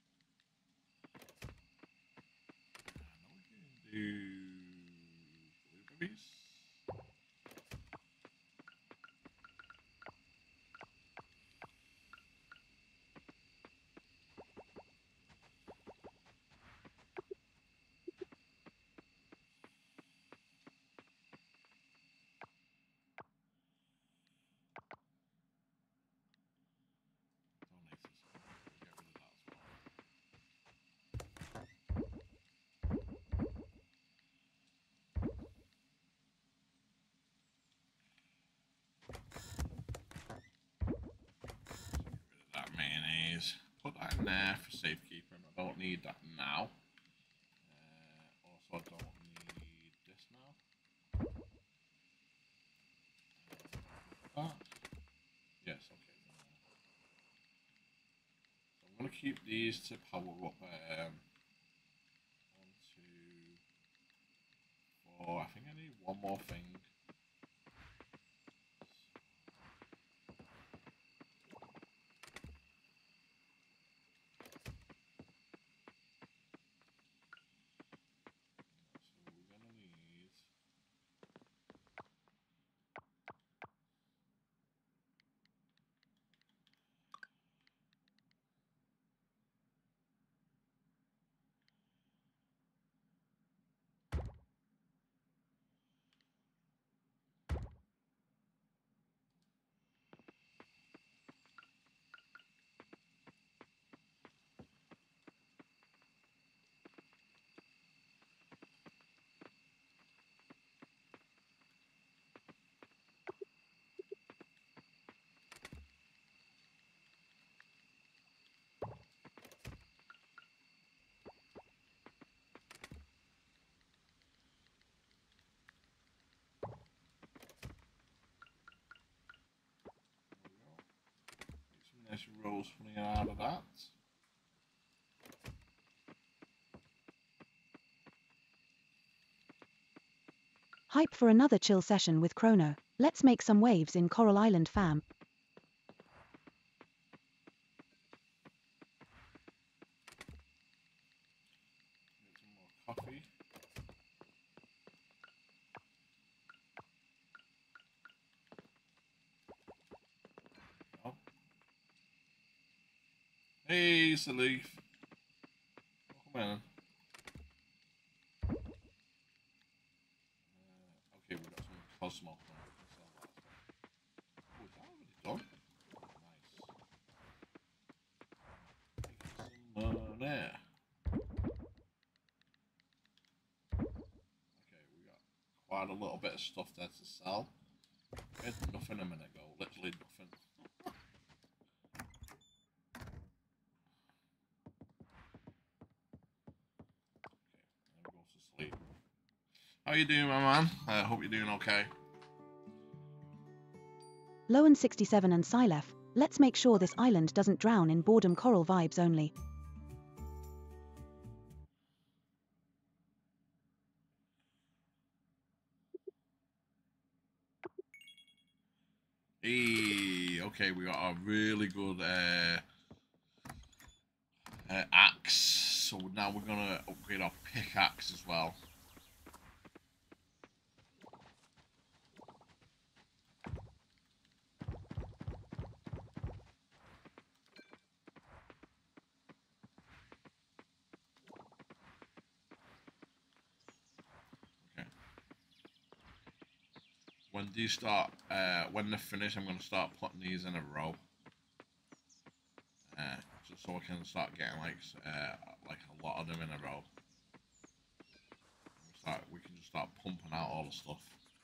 But I know we can do blueberries. Donators. We'll get rid of that as well. That mayonnaise. Put that in there for safekeeping. I don't need that now. Also, I don't need this now. That. Yes, okay. So I'm going to keep these to power up. 1, 2, 4. I think I need one more thing. So we're going to need. Nice rose coming out of that. Hype for another chill session with Chrono. Let's make some waves in Coral Island, fam. Get some more coffee. Oh. Hey, Salif. Welcome in. Okay, we've got some Cosmo. Oh, is that already done? Nice. Making some money. Okay, we got quite a little bit of stuff there to sell. We had nothing a minute ago, literally nothing. Okay, there we go to sleep. How you doing, my man? I hope you're doing okay. Lowen67 and Silef, let's make sure this island doesn't drown in boredom. Coral vibes only. Hey, okay, we got a really good axe. So now we're gonna upgrade our pickaxe as well. Okay. When these start, when they're finished, I'm gonna start putting these in a row. Just so I can start getting like a lot of them in a row. We can just start pumping out all the stuff.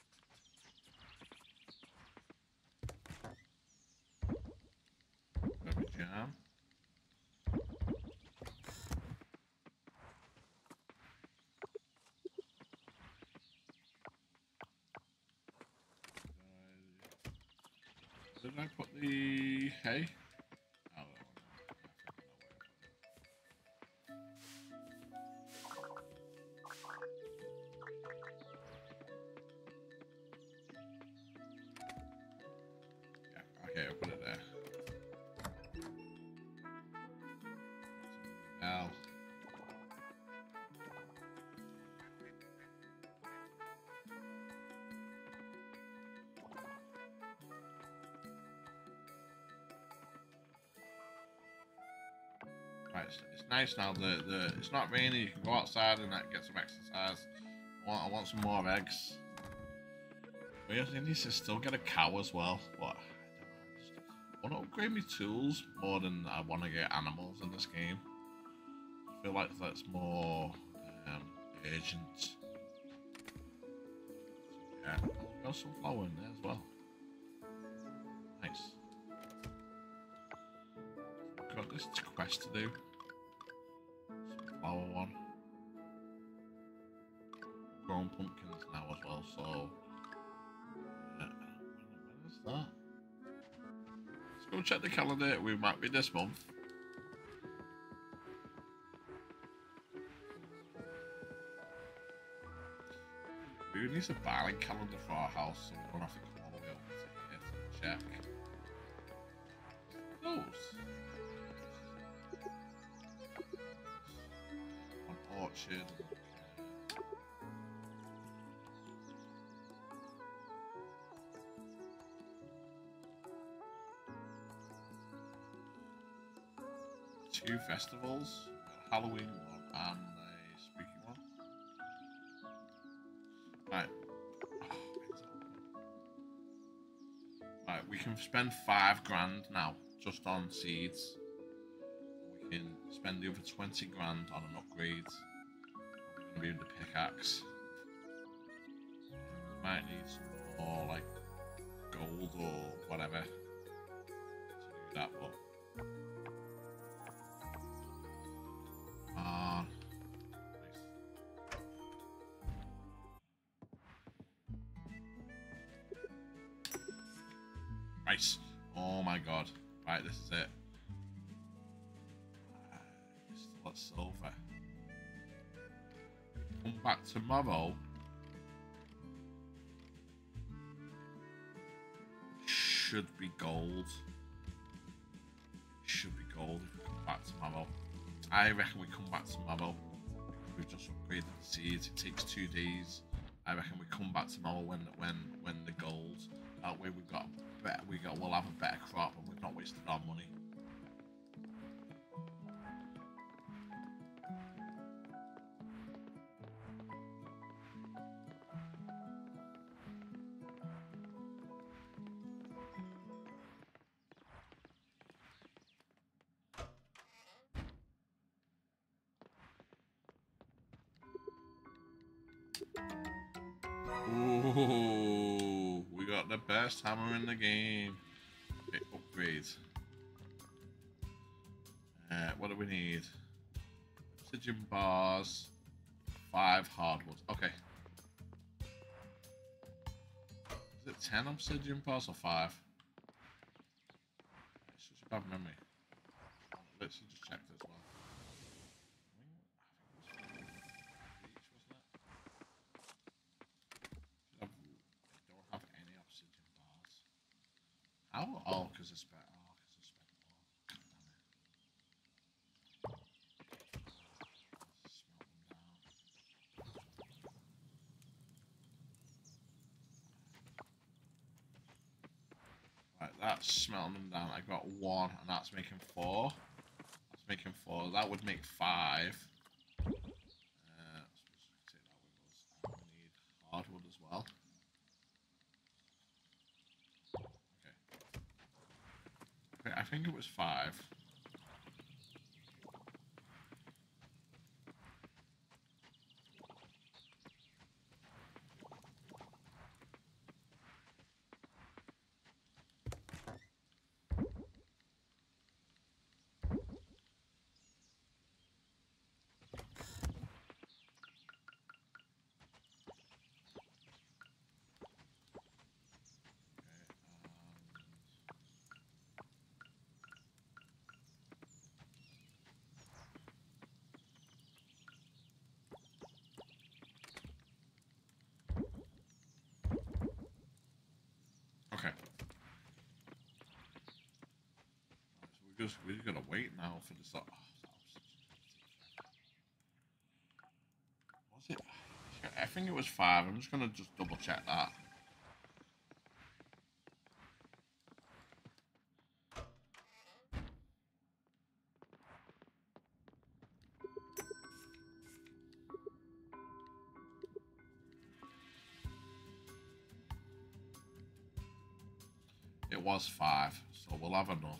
Very jam. Did I put the hay? Oh, yeah, okay, I'll put it there. Now, right, it's nice now. It's not raining. You can go outside and get some exercise. I want some more eggs. But I need to still get a cow as well. But I want to upgrade my tools more than I want to get animals in this game. I feel like that's more urgent. Yeah, I've got some flour in there as well. Nice. Got this quest to do. Some flour one. Grown pumpkins now as well, so when is that? Let's go check the calendar. We might be this month. We need a barring calendar for our house, so we don't have to come all the way up to here to check. Those. An orchard. Two festivals, a Halloween one and a spooky one. Right. Right, we can spend $5 now just on seeds. We can spend the other 20 grand on an upgrade. We're going to be the pickaxe. We might need some more like gold or whatever to do that, but nice. Oh my god. Right, this is it. back tomorrow, should be gold. Should be gold if we come back tomorrow. I reckon we come back tomorrow. We've just upgraded the seeds. It takes 2 days. I reckon we come back tomorrow when the gold. That way we'll have a better crop and we've not wasted our money. Ooh, we got the best hammer in the game. Okay, upgrade. What do we need? Obsidian bars, 5 hardwood. Okay. Is it 10 obsidian bars or 5? It's such a bad memory. Let's just check this one. Oh, because it's better. Oh, because it's better. Smelt them down. Right, that's smelting them down. I got 1, and that's making 4. That's making 4. That would make 5. Let's take that with us. And we need hardwood as well. Okay, I think it was 5. Okay. So we're just gonna wait now for this. Oh, was it? I think it was 5. I'm just gonna double check that. It was 5, so we'll have enough.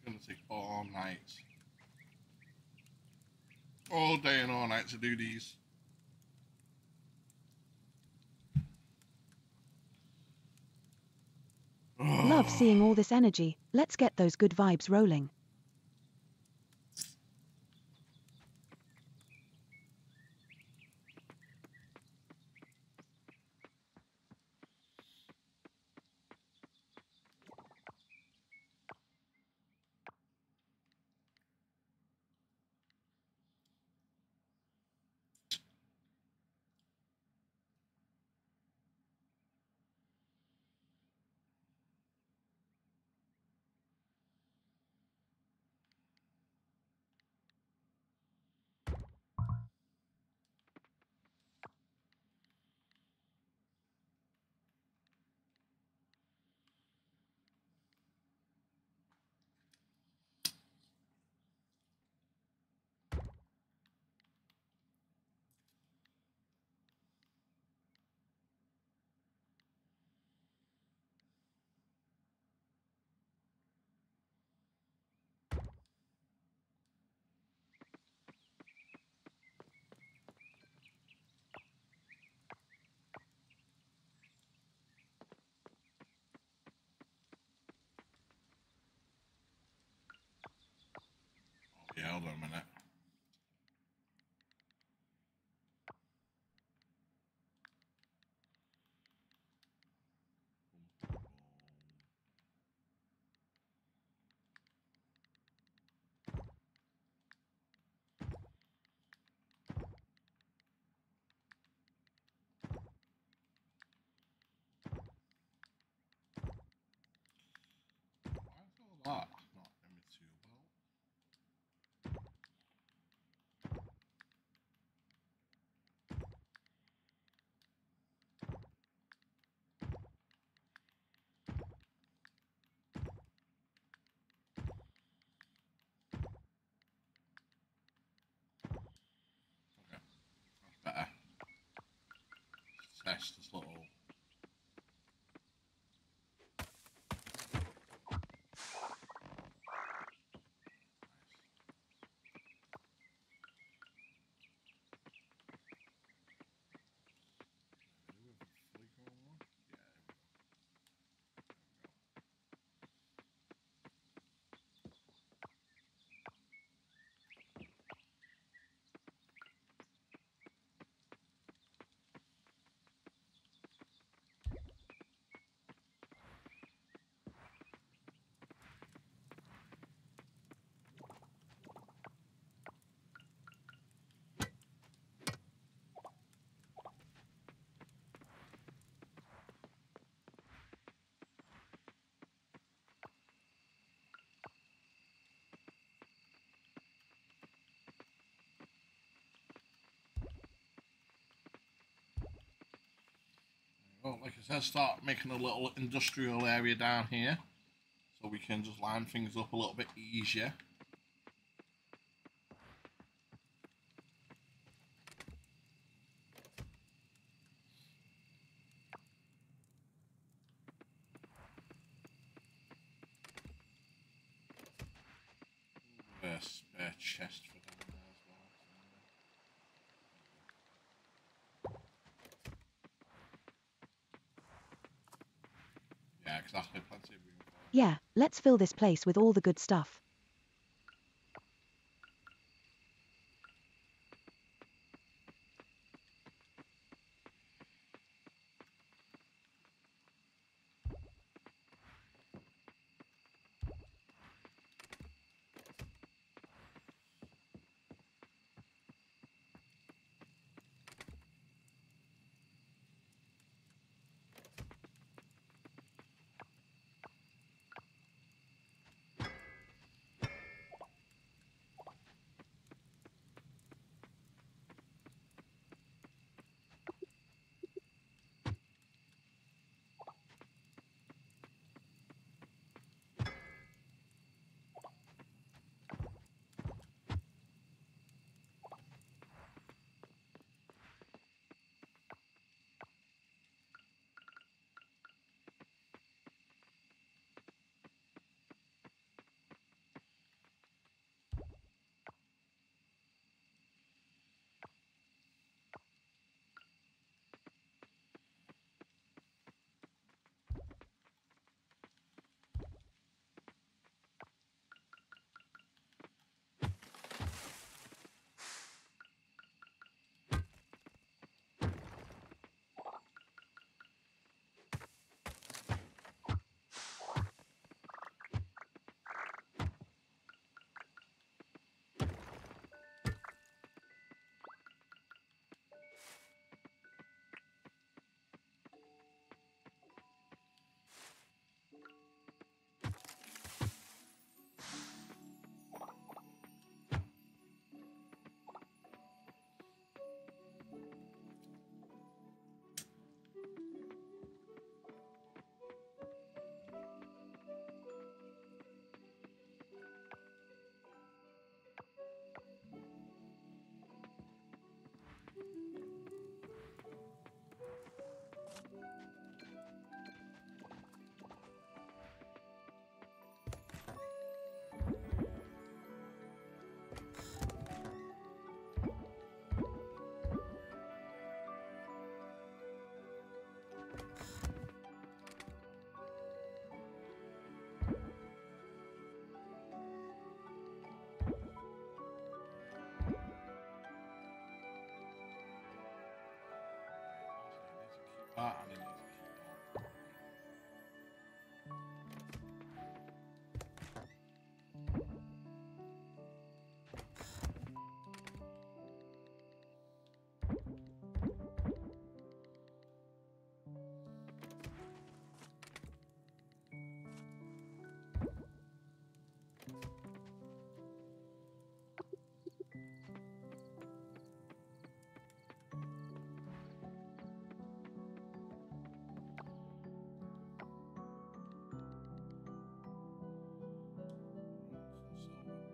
gonna take all night. All day and all night to do these. Love seeing all this energy. Let's get those good vibes rolling. Yeah, hold on a minute. Why is all that not ep2 well? Okay, that's better. Let's test this little. Well, like I said, start making a little industrial area down here, so we can just line things up a little bit easier. A spare chest for down there as well. Yeah, exactly. Plenty of room for it. Yeah, let's fill this place with all the good stuff.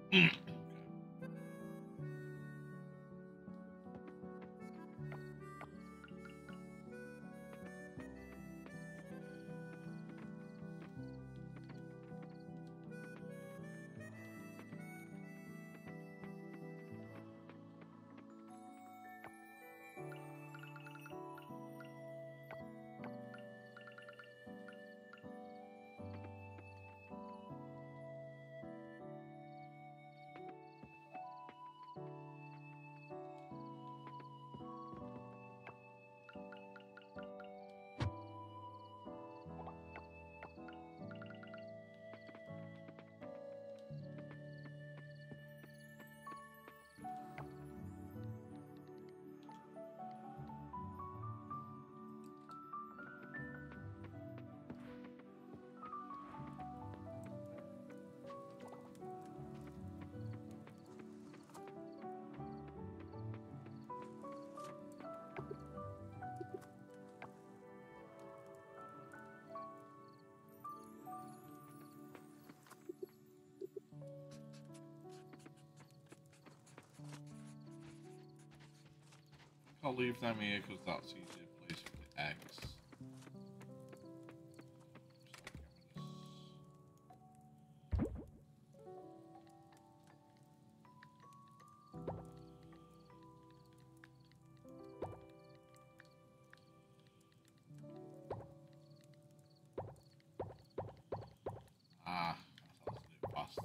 I'll leave them here because that's easier place for the eggs. Ah, that's a bit fast.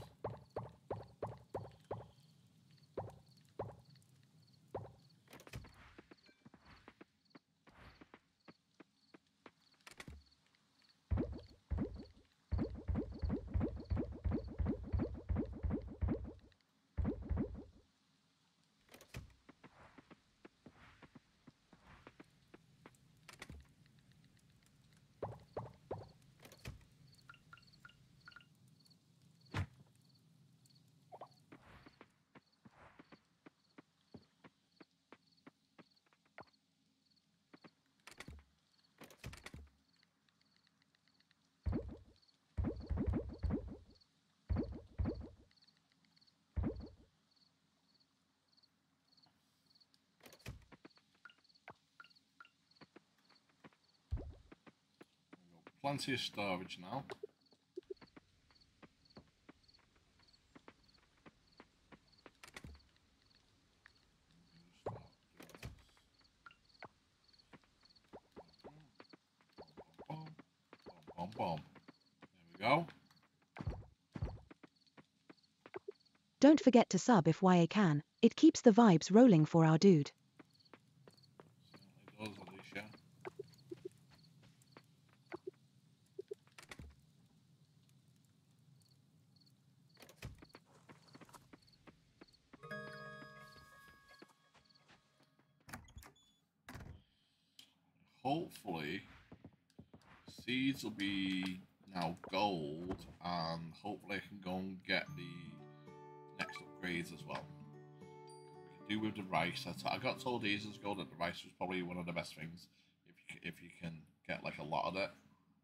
Plenty of storage now. Boom, boom, boom. There we go. Don't forget to sub if YA can. It keeps the vibes rolling for our dude. Certainly does, Alicia. Hopefully, seeds will be now gold, and hopefully I can go and get the next upgrades as well. We can do with the rice. I got told ages ago that the rice was probably one of the best things if you can get like a lot of it.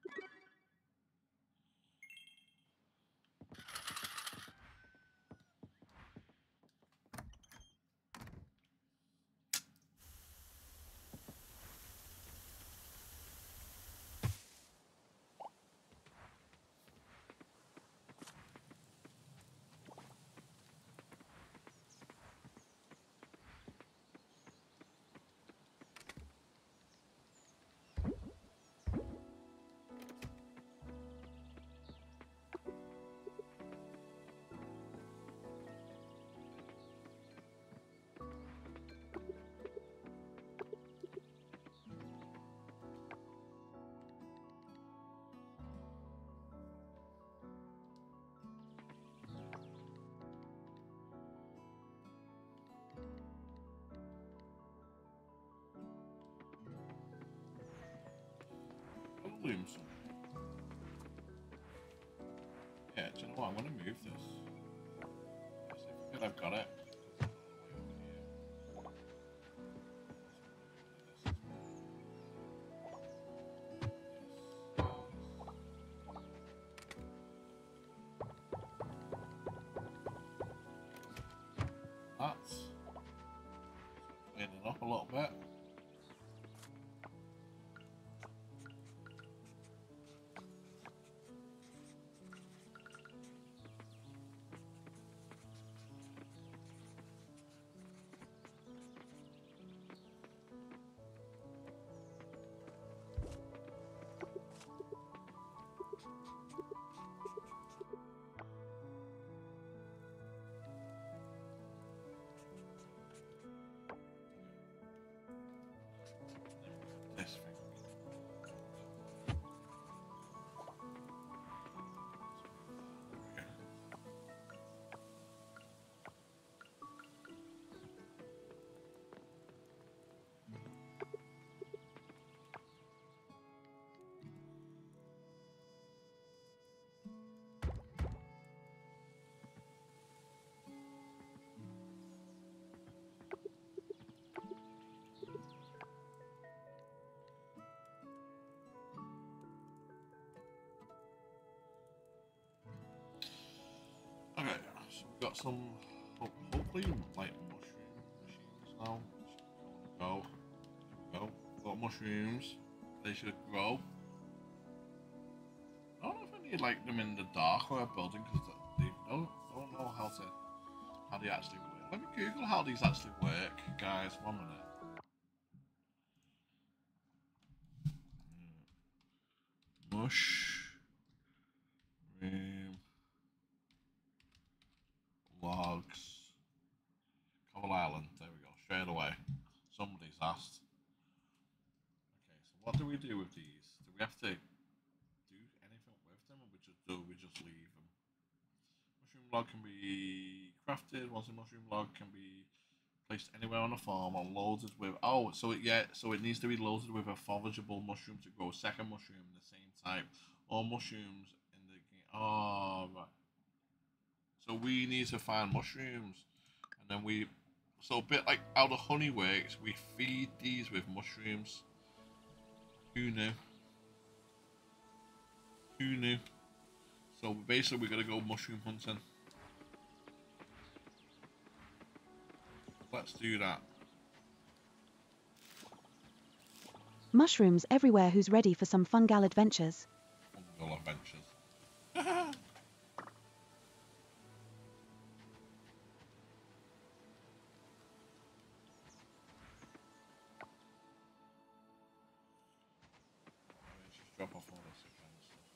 Loom some. Yeah, do you know what? I'm going to move this. Yes, I think I've got it. That's cleaning up a little bit. This thing. Okay, so we've got some, hopefully, like mushroom machines now. Go, there we go. We've got mushrooms. They should grow. I don't know if I need like them in the dark or a building because they don't know how they actually work. Let me Google how these actually work, guys. 1 minute. Mushroom logs. Coral Island. There we go. Straight away. Somebody's asked. Okay, so what do we do with these? Do we have to do anything with them, or we just leave them? Mushroom log can be crafted. Once a mushroom log can be placed anywhere on the farm or loaded with. Oh, so it needs to be loaded with a forageable mushroom to grow a second mushroom in the same type. All mushrooms in the game. Oh, right. So we need to find mushrooms, and then so a bit like how the honey works, we feed these with mushrooms. Who knew? Who knew? So basically we're gonna go mushroom hunting. Let's do that. Mushrooms everywhere. Who's ready for some fungal adventures? Fungal adventures. Let's just drop off all this again.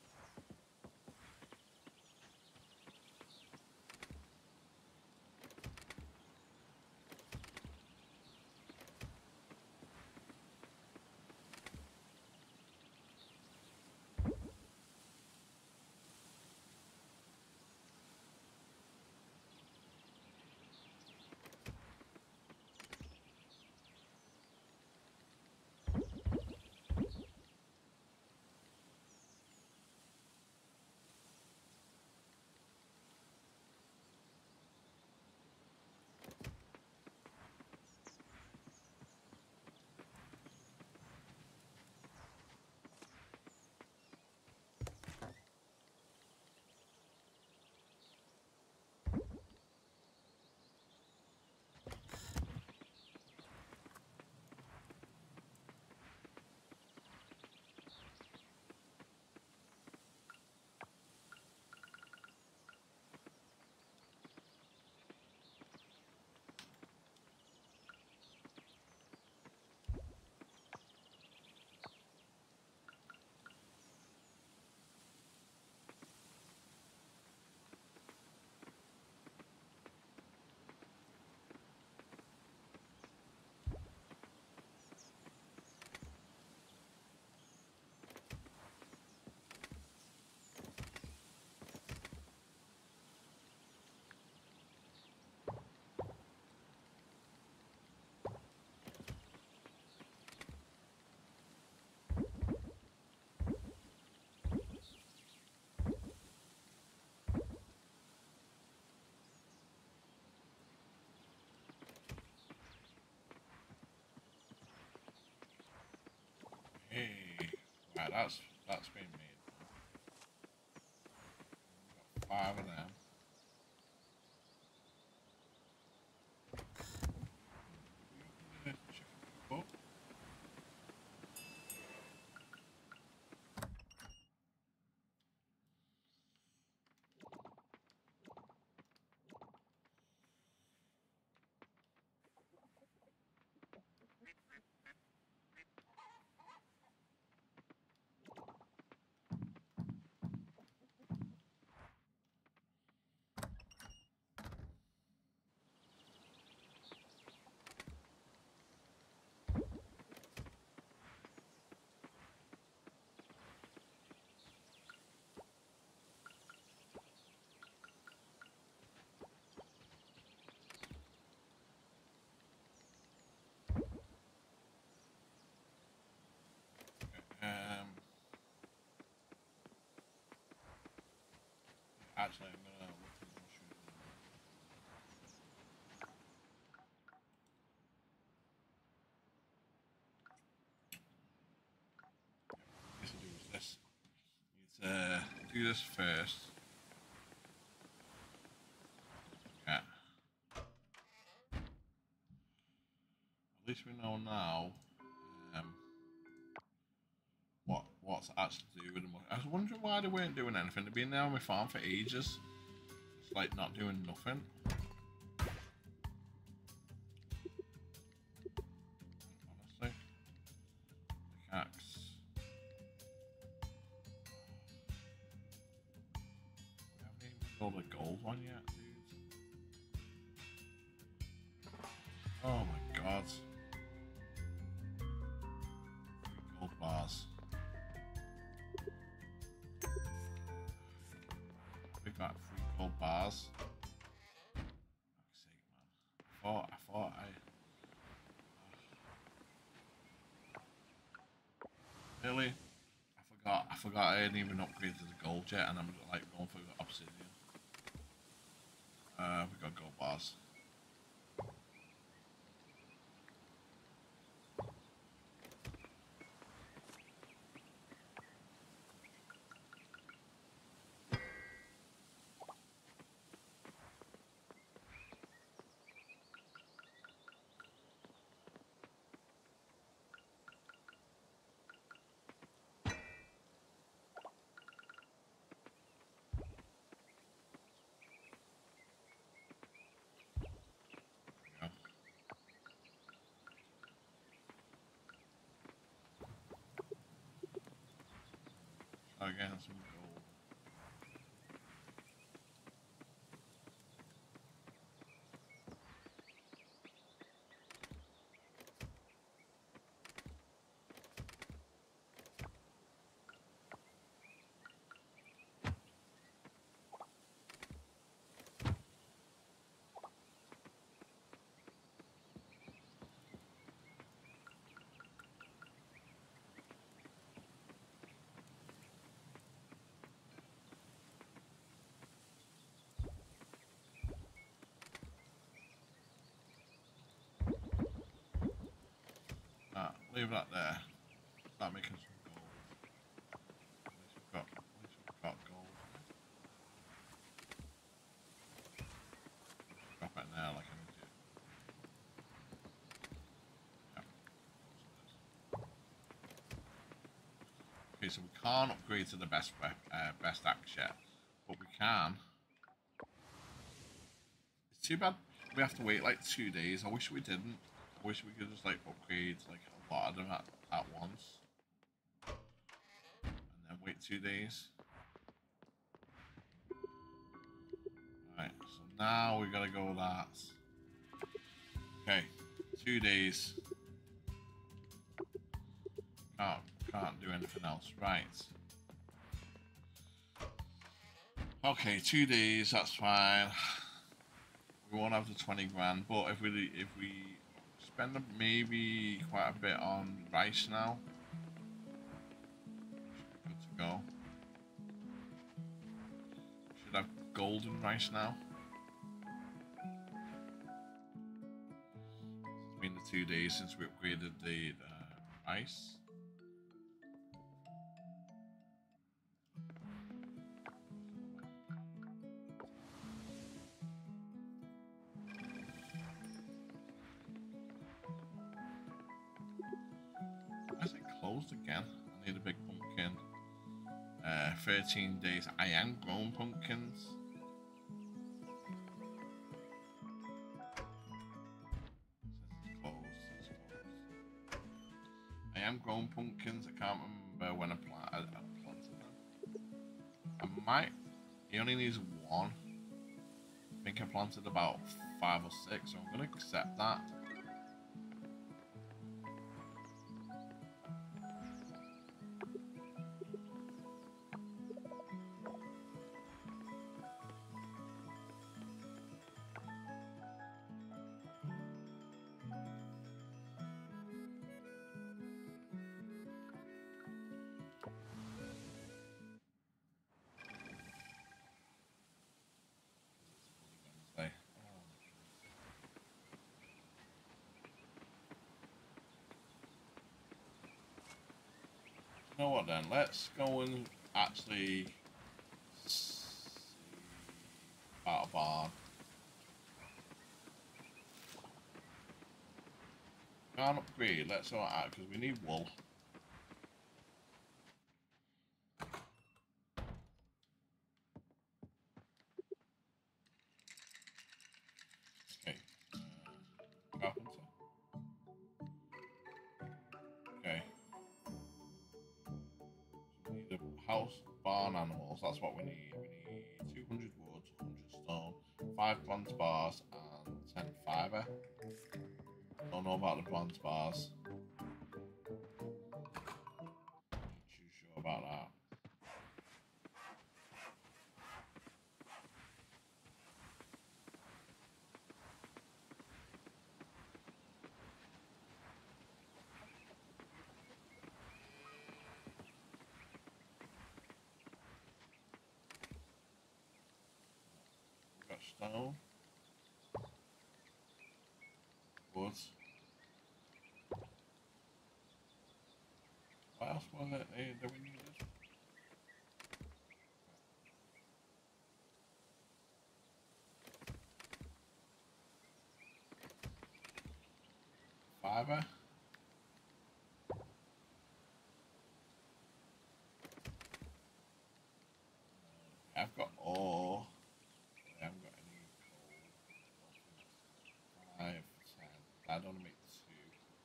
Hey, right, that's been made. We've got 5 of them. Actually, I'm gonna look at the mushroom. What to do is this. You need to do this first. Yeah. At least we know now what's actually to do with them. I was wondering why they weren't doing anything. They've been there on my farm for ages. It's like not doing nothing. Honestly. Pickaxe. We haven't even got the gold one yet, dude. Oh my god. 3 gold bars. We got 3 gold bars. Fuck's sake, man. I thought I really? I forgot I hadn't even upgraded the gold yet, and I'm like going for obsidian. We got gold bars. Again, some gold. Leave that there. Start making some gold. At least we've got gold. Drop it now like I need to. Yep. Okay, so we can't upgrade to the best axe yet, but we can. It's too bad we have to wait like 2 days. I wish we didn't. I wish we could just like upgrade like a lot of them at once, and then wait 2 days. Right, so now we gotta go that. Okay, 2 days. Can't do anything else. Right. Okay, 2 days. That's fine. We won't have the 20 grand, but if we spend maybe quite a bit on rice now, should be good to go. Should have golden rice now. It's been the 2 days since we upgraded the rice. Why is it closed again? I need a big pumpkin. 13 days. I am grown pumpkins. It's closed. It's closed. I am grown pumpkins. I can't remember when I planted them. I might. He only needs 1. I think I planted about 5 or 6, so I'm going to accept that. know what then? Let's go and actually see about a barn. Can't upgrade. Let's sort out because we need wool. Okay. Carpenter. Okay. So we need a house, barn, animals. That's what we need. We need 200 wood, 100 stone, 5 bronze bars, and 10 fibre. Don't know about the bronze bars. Not too sure about that. We've got stone, wood. What else was it that we needed? Fibre. I've got ore. I haven't got any coal. 5, 10. I don't want to make 2.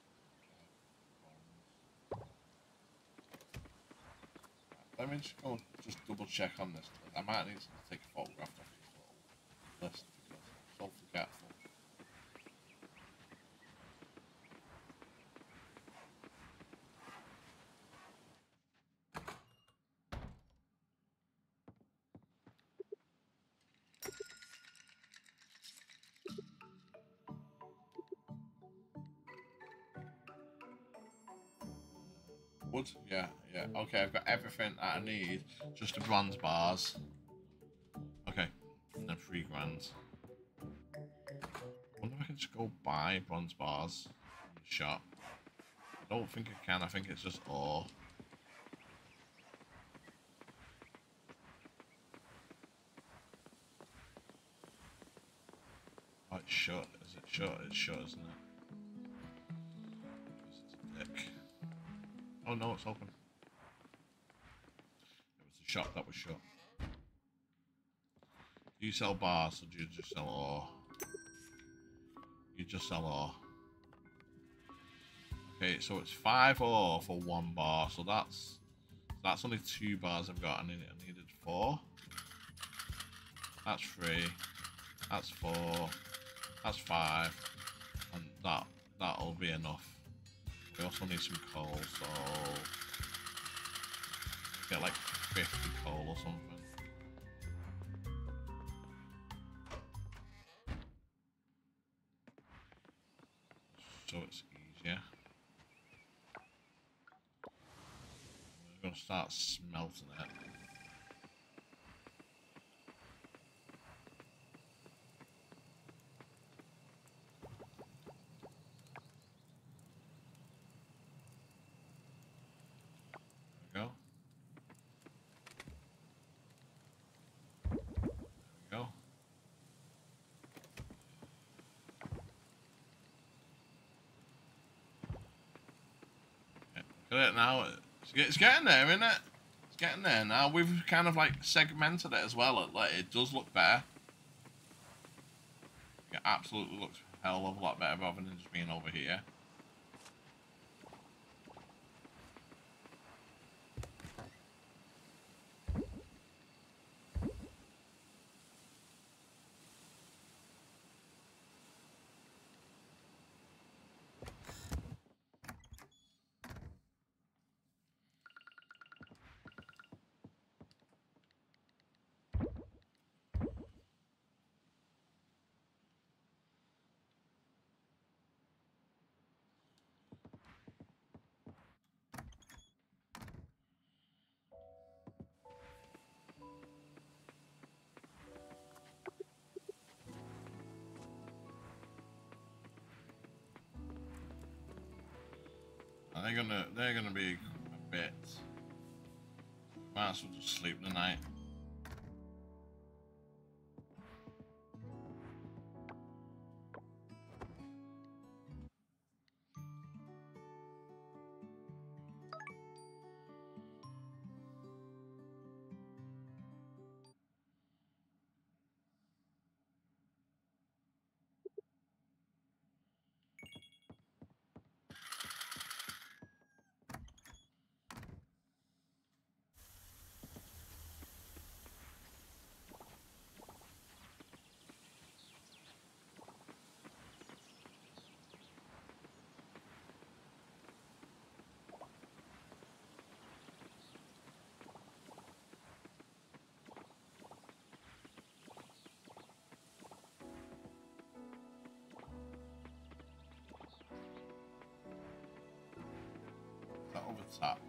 Let me just go just double check on this. I might need to take a photograph of this little list because I'm so forgetful. Wood? Yeah, yeah. Okay, I've got everything that I need. Just the bronze bars. Okay, and then 3 grand. I wonder if I can just go buy bronze bars in the shop. I don't think I can. I think it's just ore. Oh, it's shut. Is it shut? It's shut, isn't it? It's a dick. Oh no, it's open. It was the shop that was shut. Do you sell bars or do you just sell ore? You just sell ore. Okay, so it's 5 ore for 1 bar, so that's only 2 bars I've got. I needed 4. That's 3. That's 4. That's 5. And that'll be enough. We also need some coal, so get like 50 coal or something. So it's easier. We're gonna start smelting it. There we go. There we go. Look at it now. It's getting there, isn't it? It's getting there now. We've kind of like segmented it as well. It does look better. It absolutely looks a hell of a lot better rather than just being over here. They're gonna be a bit Might as well just sleep tonight. That over the top.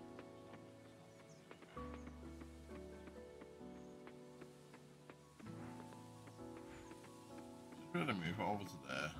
Just really move it over to there.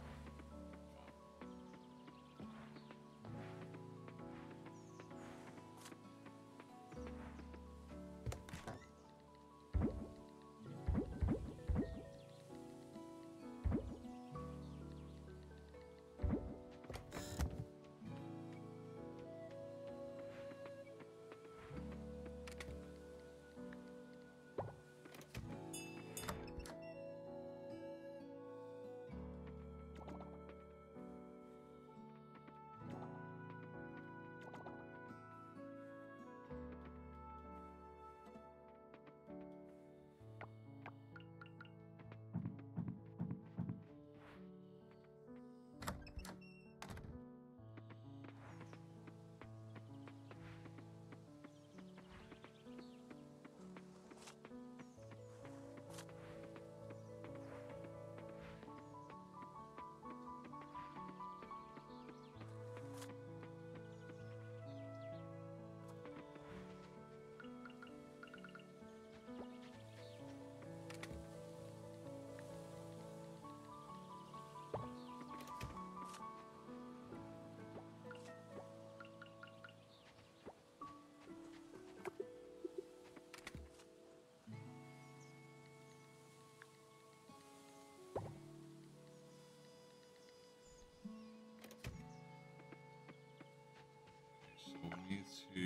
So we need to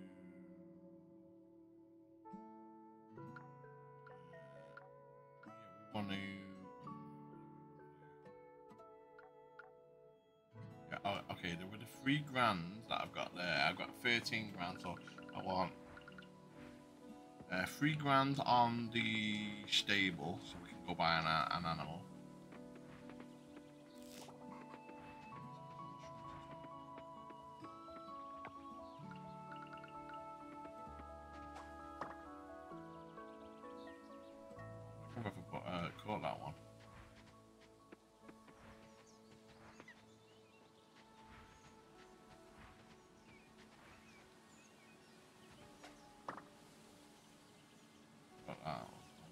want to okay, there were the 3 grand that I've got there. I've got 13 grand, so I want 3 grand on the stable so we can go buy an animal. I wonder if I caught that one. Got that one.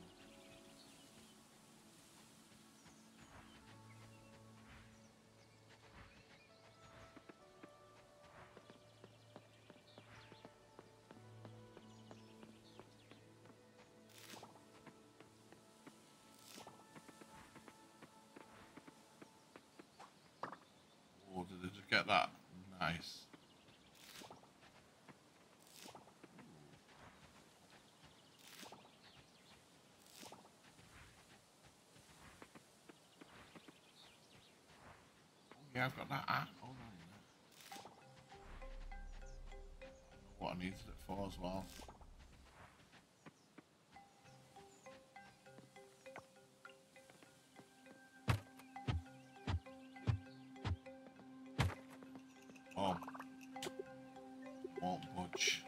Oh, did I just get that? Nice. Oh, yeah, I've got that. Hold on. What I needed it for as well. Oh, won't budge.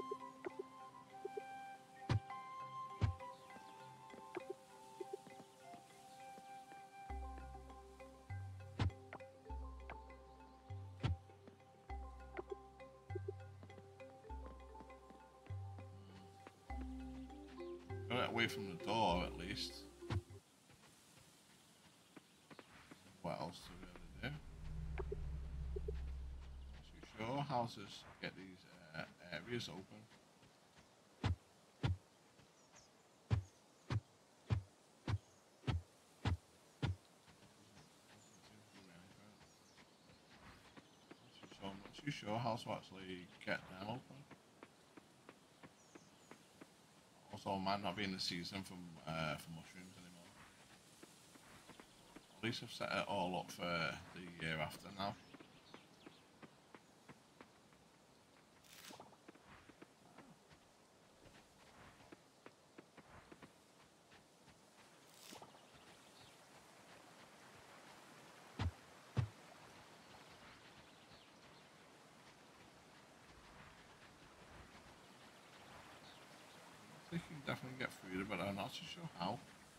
Got it away from the door at least. What else do we have to do? So sure, how to get these areas open. too sure how to actually get them open. Also, I might not be in the season for mushrooms anymore. At least I've set it all up for the year after now. I think you can definitely get through it, but I'm not too sure how.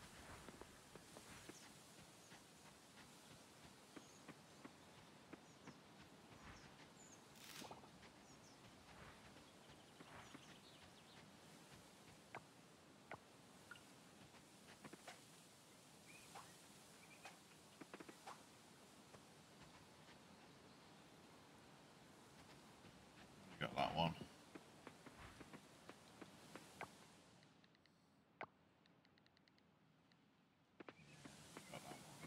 Got that one. Got that one.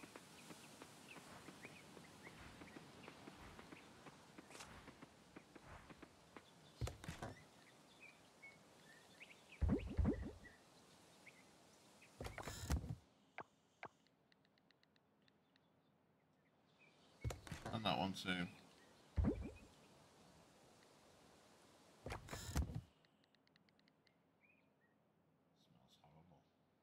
And that one too. Smells horrible.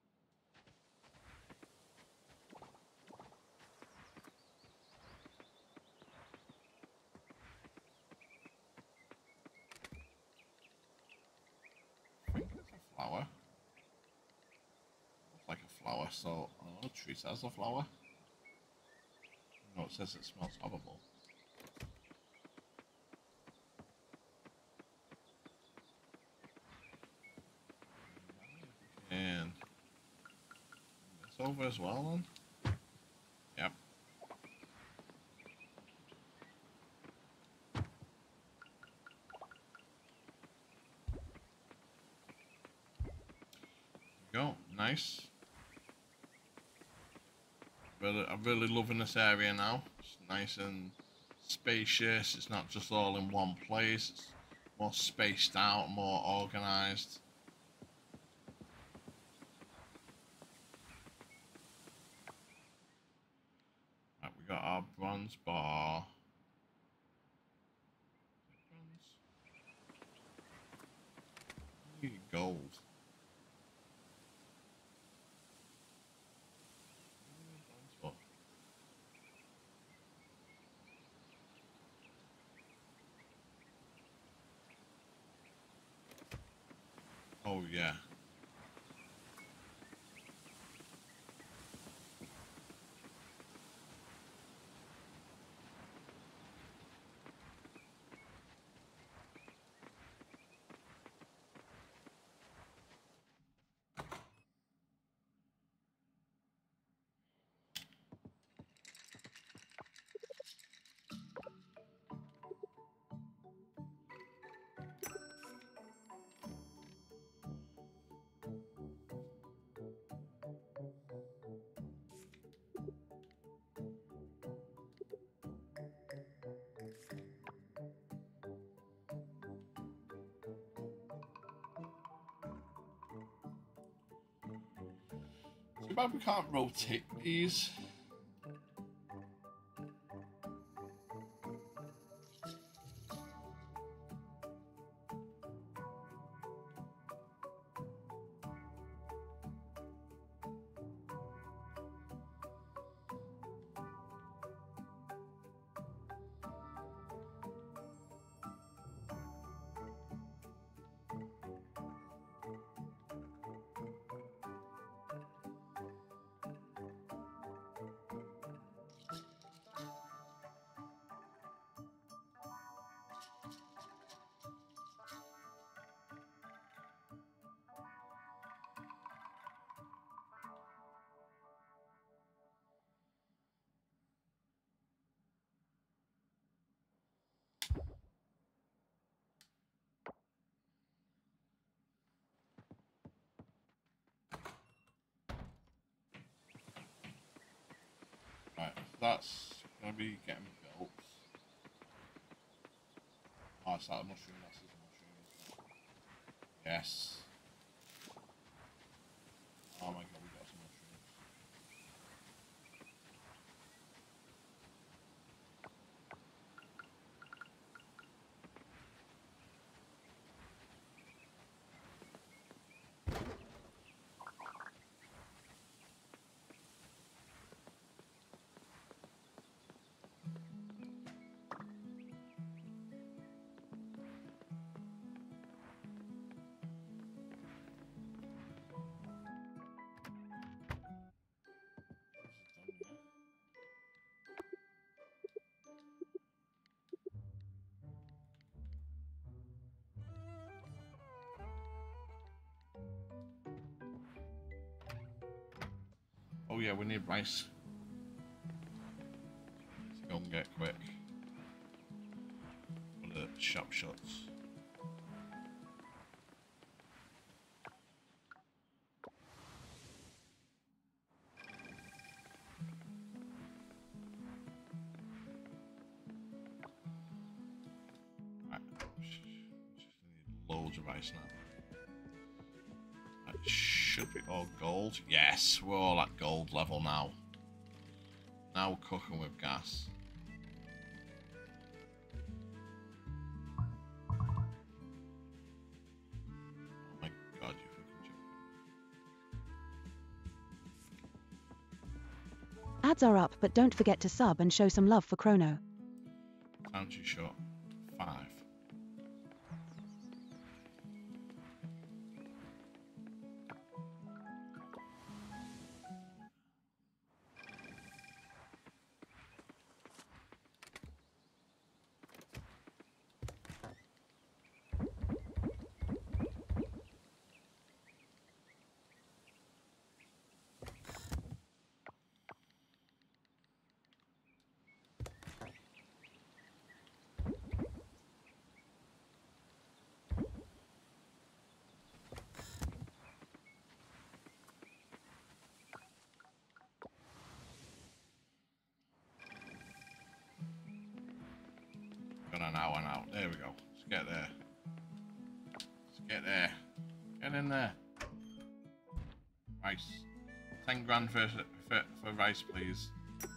I think it's a flower. Looks like a flower, so I don't know, treat it as a flower. No, it says it smells horrible. And it's over as well then. Yep. There you go. Nice. I'm really loving this area now. It's nice and spacious. It's not just all in one place. It's more spaced out, more organized. Right, we got our bronze bar. Gold. Oh yeah. Too bad we can't rotate these. Right, that's gonna be getting built. Oh, it's that mushroom. That's his mushroom, isn't it? Yes. Oh my god, we got some mushrooms. Oh yeah, we need rice. Let's go and get quick. For the shop shuts. Right. Just need loads of rice now. That should be all gold. Yes, we're all at gold level now. Now we're cooking with gas. Oh my god, you fucking joke. Ads are up, but don't forget to sub and show some love for Chrono. Time too short. 5. Got an hour now. There we go. Let's get there. Let's get there. Get in there. Rice. 10 grand for rice, please.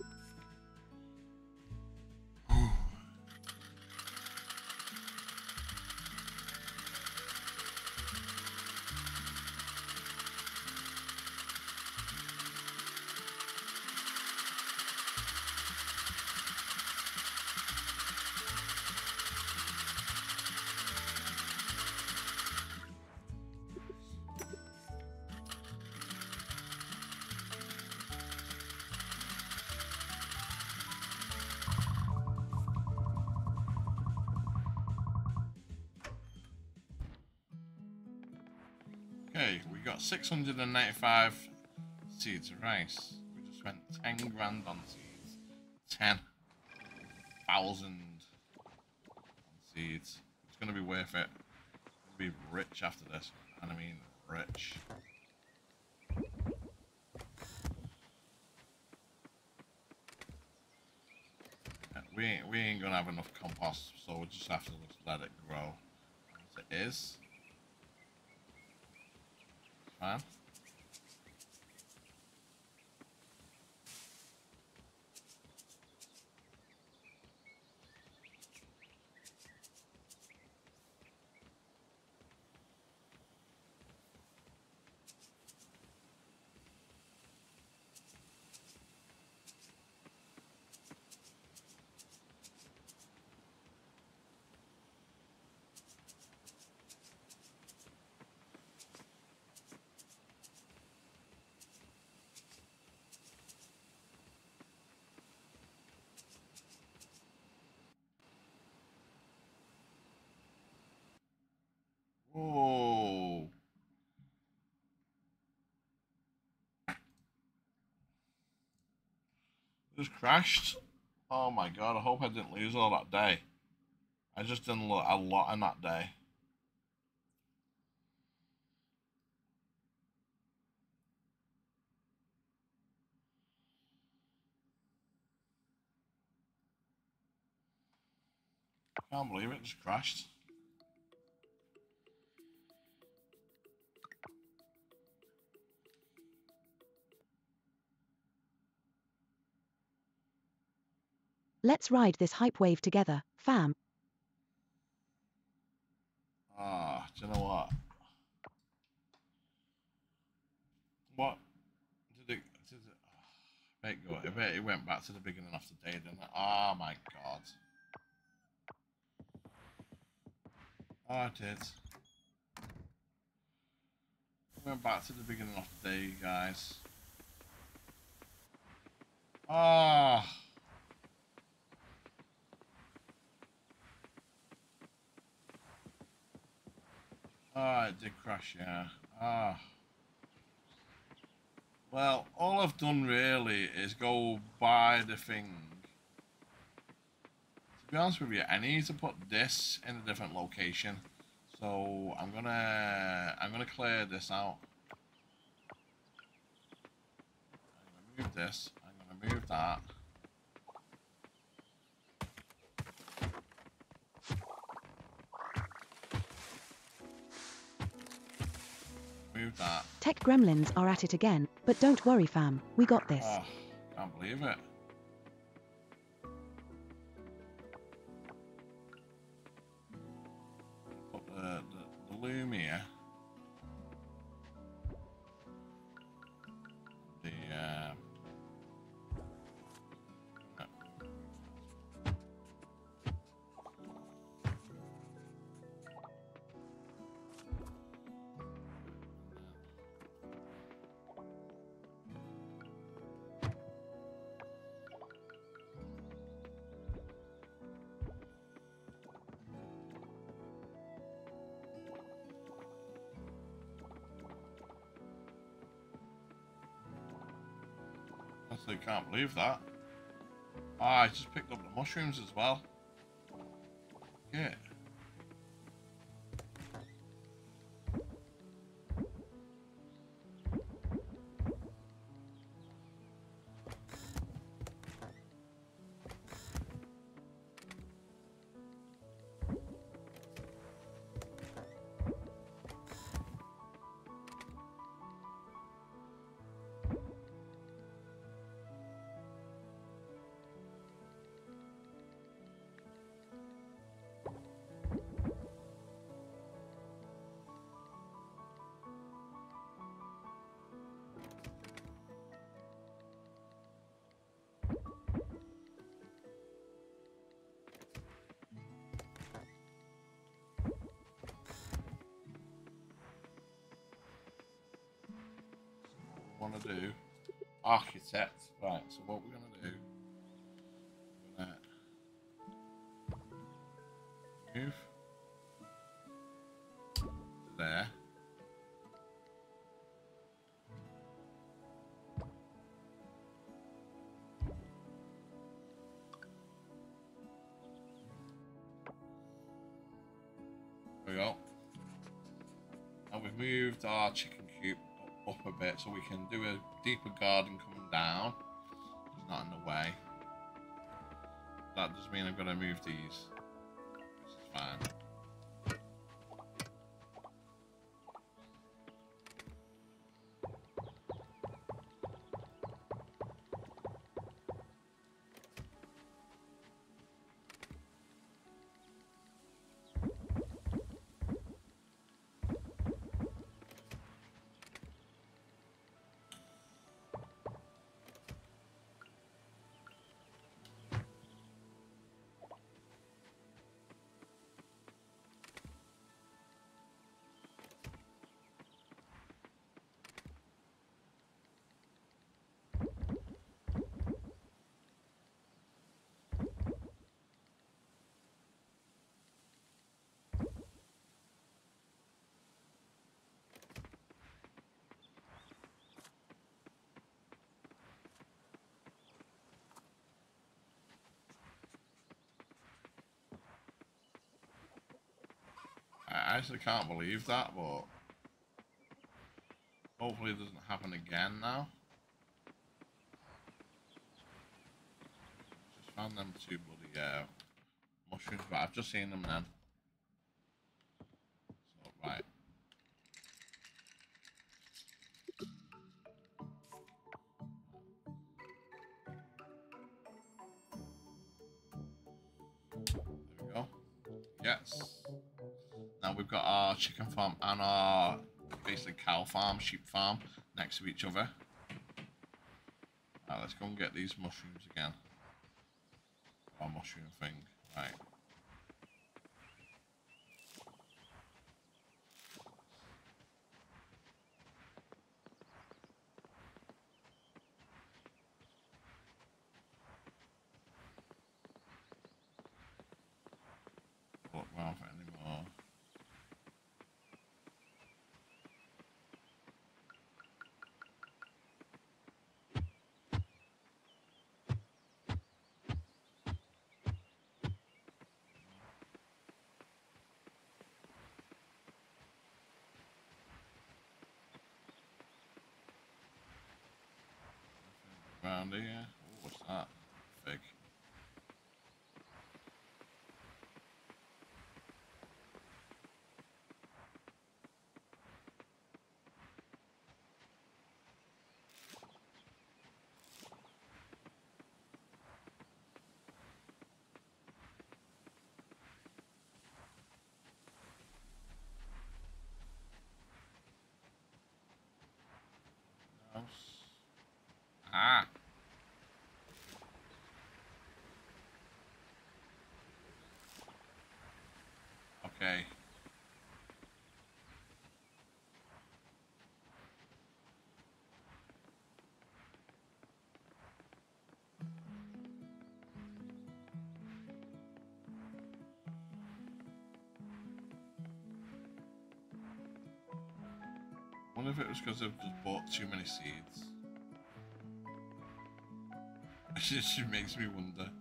Okay, we got 695 seeds of rice. We just spent 10 grand on seeds. 10,000 on seeds. It's going to be worth it. We'll be rich after this. And I mean rich. We ain't going to have enough compost, so we'll just have to just let it grow as it is. Fine. Whoa. Just crashed. Oh my god, I hope I didn't lose all that day. I just didn't look a lot in that day. Can't believe it just crashed. Let's ride this hype wave together, fam. Ah, do you know what? What did it? I bet it went back to the beginning of the day, didn't it? Oh my god. Oh, it did. It went back to the beginning of the day, guys. Ah. Ah, it did crash, yeah. Ah. Well, all I've done really is go buy the thing. To be honest with you, I need to put this in a different location. So I'm gonna clear this out. I'm gonna move this. I'm gonna move that. Move that. Tech gremlins are at it again, but don't worry fam, we got this. Oh, can't believe it. Put the loom here. The I can't believe that. Ah, I just picked up the mushrooms as well. Yeah. Want to do architect, right? So what we're gonna do? We're gonna move to there. There we go. And we've moved our chicken coop up a bit so we can do a deeper garden coming down. It's not in the way. That does mean I've got to move these. This is fine. I actually can't believe that, but hopefully it doesn't happen again now. Just found them two bloody mushrooms, but I've just seen them then. So, right. There we go. Yes. Now we've got our chicken farm and our basically cow farm, sheep farm next to each other. Right, let's go and get these mushrooms again. Our mushroom thing. Right. Look around for any more. Around here. Oh, what's that? Fig. House. Ah! Okay. I wonder if it was because I've just bought too many seeds. It just makes me wonder.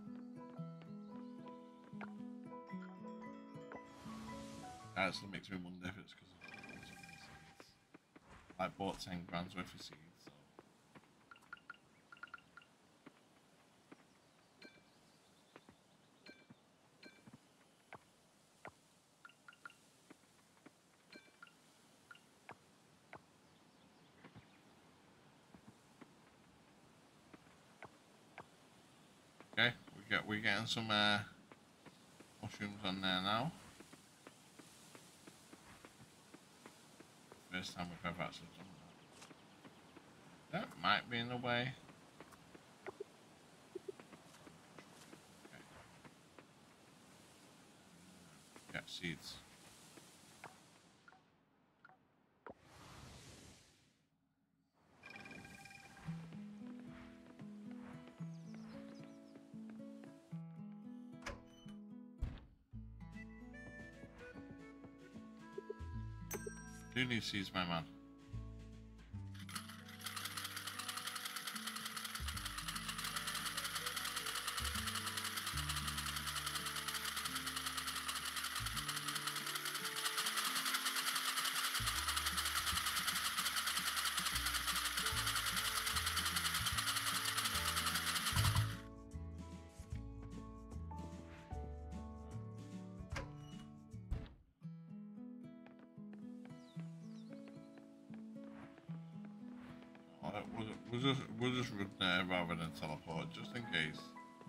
It actually makes me wonder if it's because I've bought too many seeds. I bought 10 grand's worth of seeds, so. Okay, we're getting some mushrooms on there now. First time we've ever actually done that. That might be in the way. Okay. Get seeds. Do need seeds, my man. We'll just run there rather than teleport, just in case.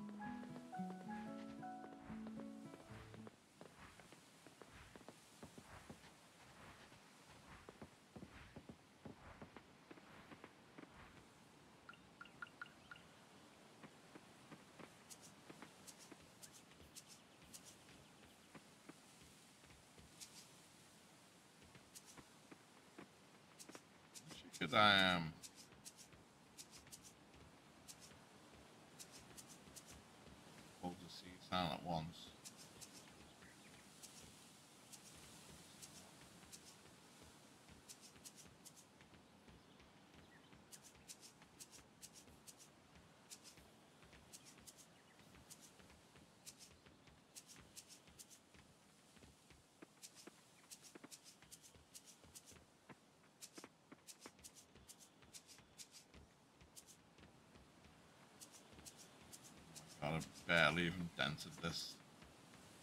Because I am. Hold the seeds down at once. God, I've barely even dented this.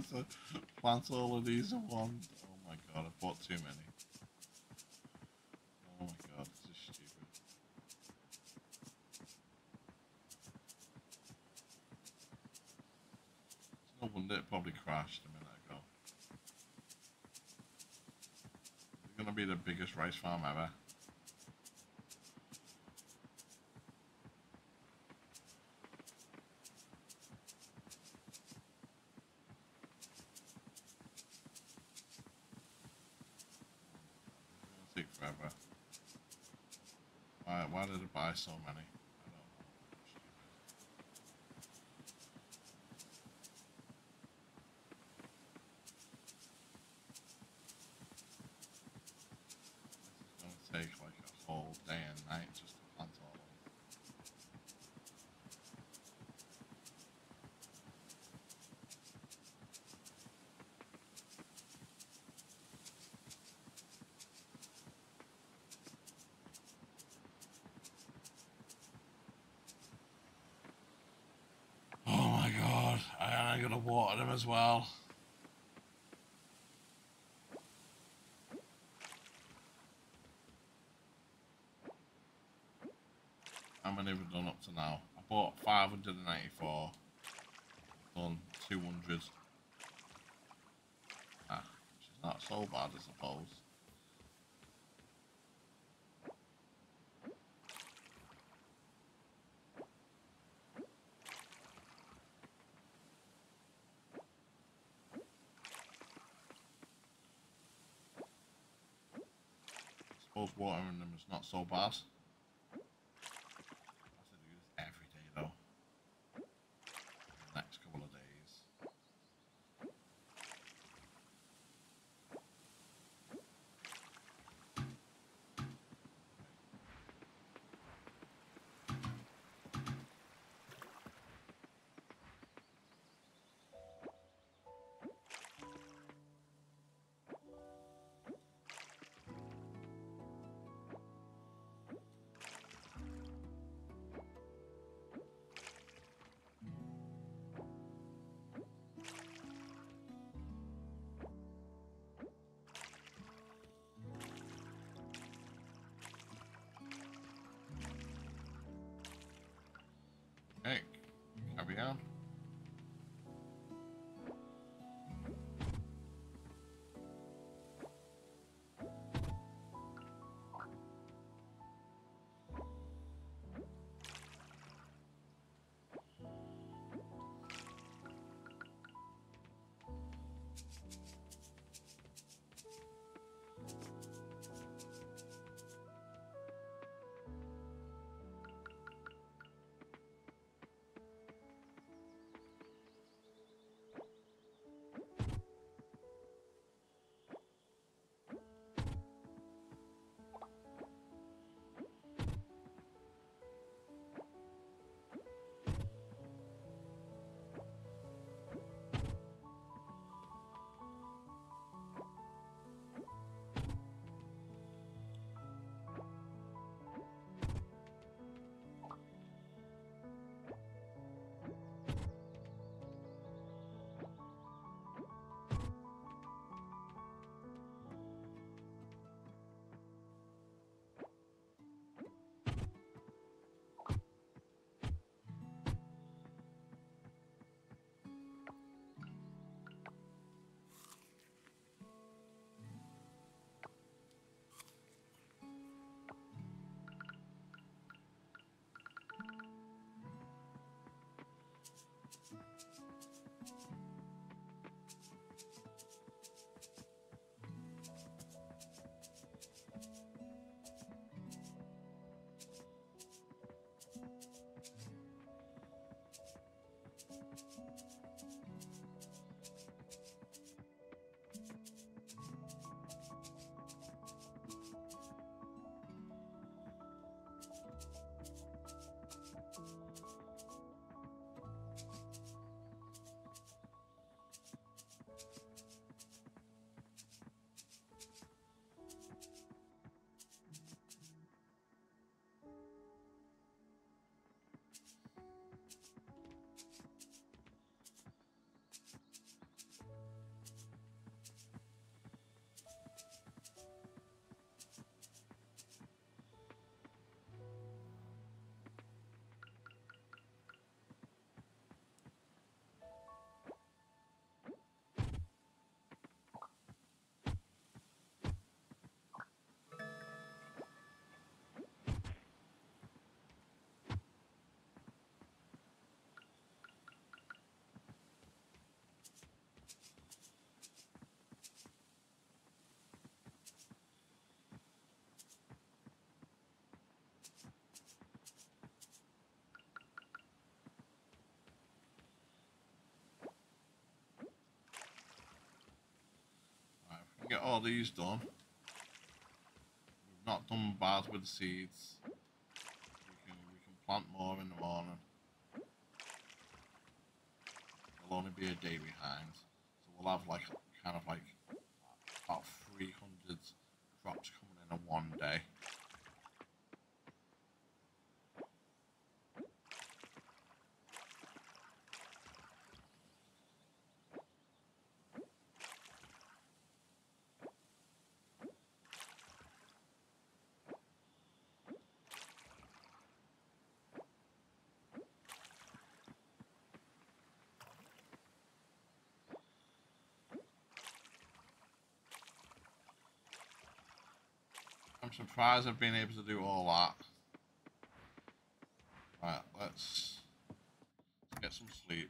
to plant all of these at once. Oh my god, I bought too many. Oh my god, this is stupid. It's no wonder it probably crashed a minute ago. It's gonna be the biggest rice farm ever. Take forever. Why did I buy so many? I don't know. Stupid. This is gonna take like a whole day and night just to plant all of them. Oh my god, I gotta water them as well. How many have we done up to now? I bought 594. Done 200. Which is not so bad, I suppose. I suppose watering them is not so bad. I have to do this every day though. The next couple of days. all these done. We've not done bad with the seeds. We can plant more in the morning. It'll only be a day behind, so we'll have like kind of like about 300 crops coming in one day. I'm surprised I've been able to do all that. Right, let's get some sleep.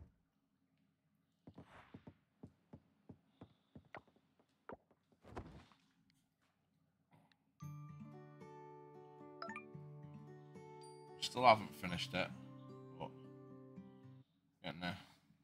Still haven't finished it, but getting there.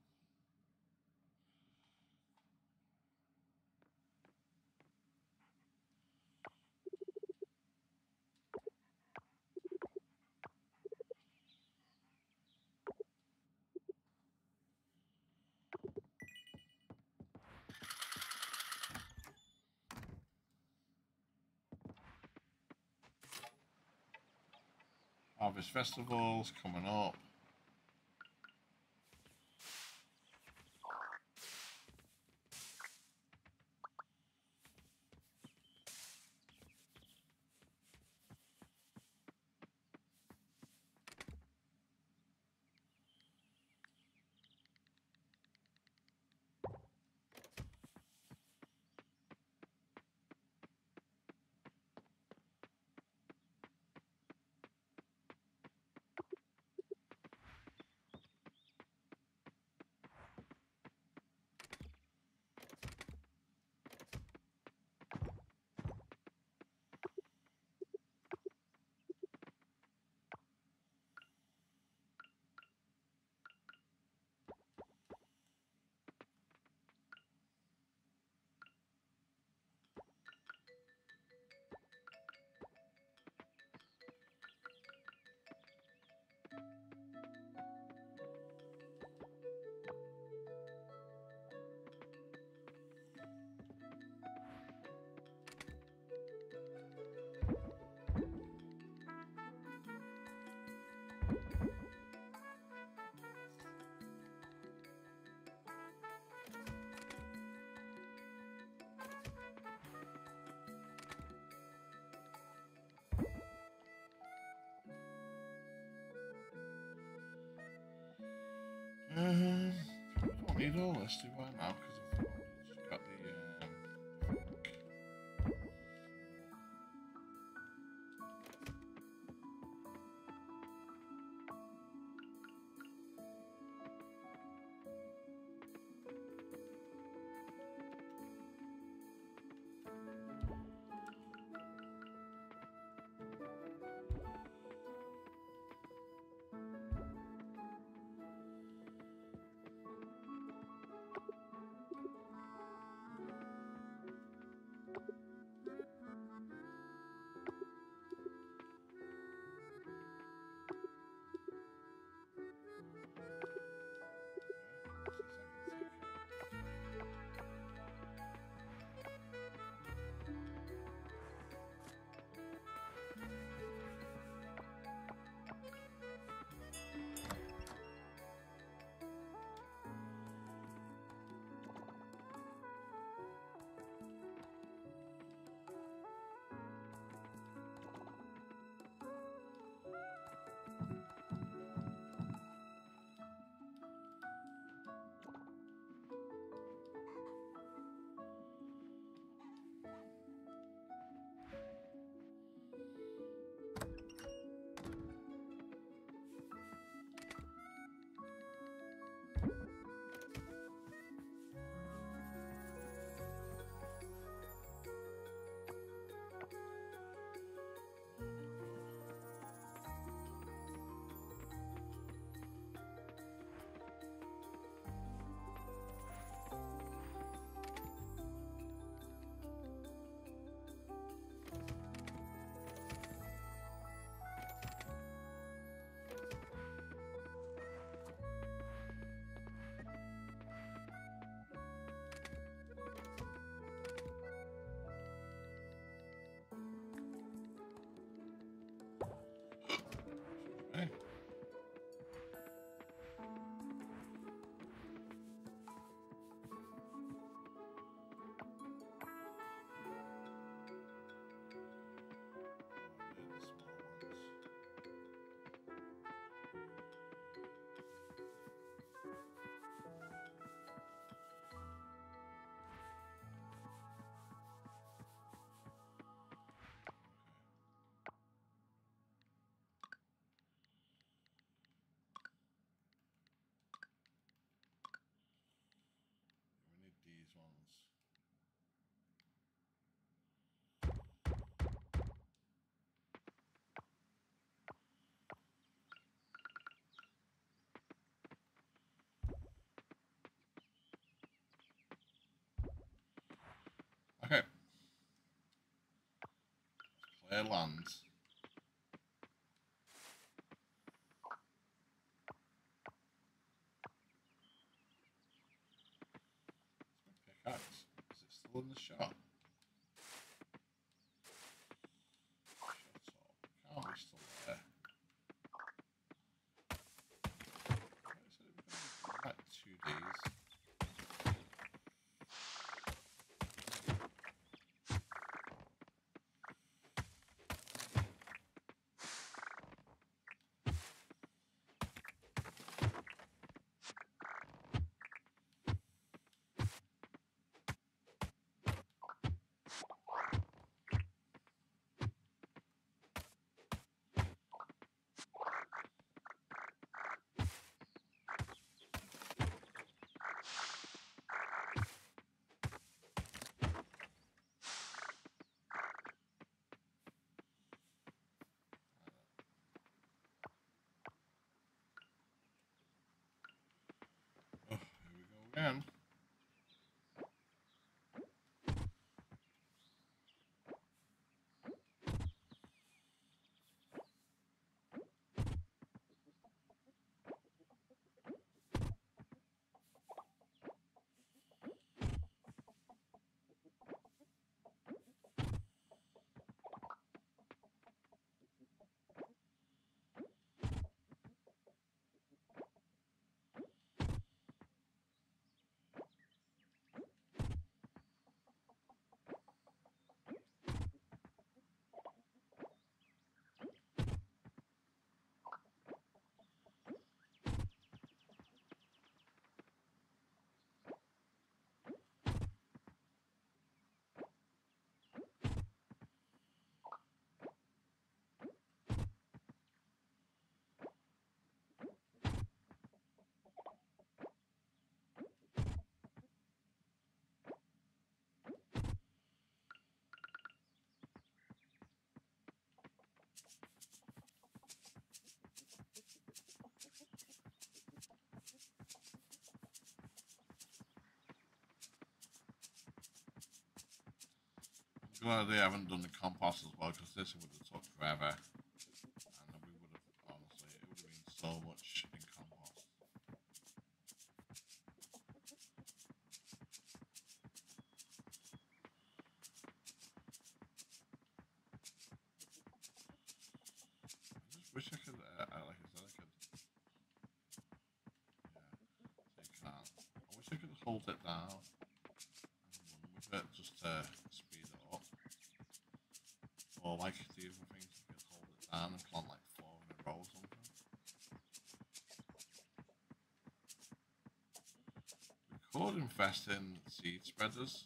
Harvest festivals coming up. I don't need all this, do I now? Because I've just got the land. Pickaxe. Is it still in the shop? Shut up. Can't be still there. Like 2 days. Oh, here we go again. Glad they haven't done the compost as well, because this would have took forever, and we would have, honestly, it would have been so much in compost. I just wish I could, like I said, I could, yeah, so you can't. I wish I could hold it down and run with it, just to speed it up. Or like the other things, you could hold it down and plant like 4 in a row or something. We could invest in seed spreaders.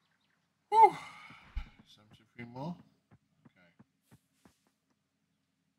Whew. 73 more. Okay.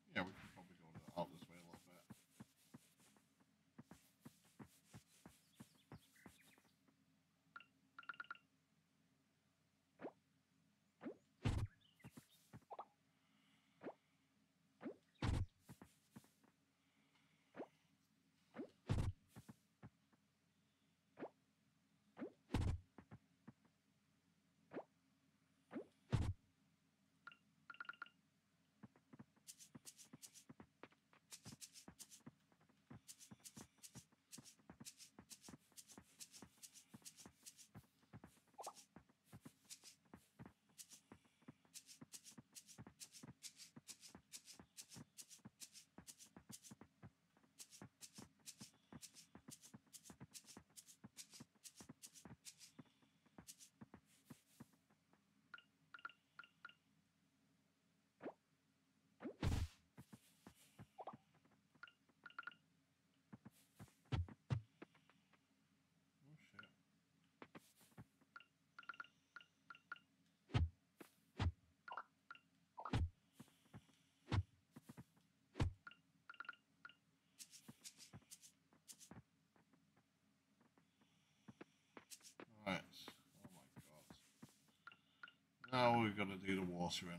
Now we've got to do the watering.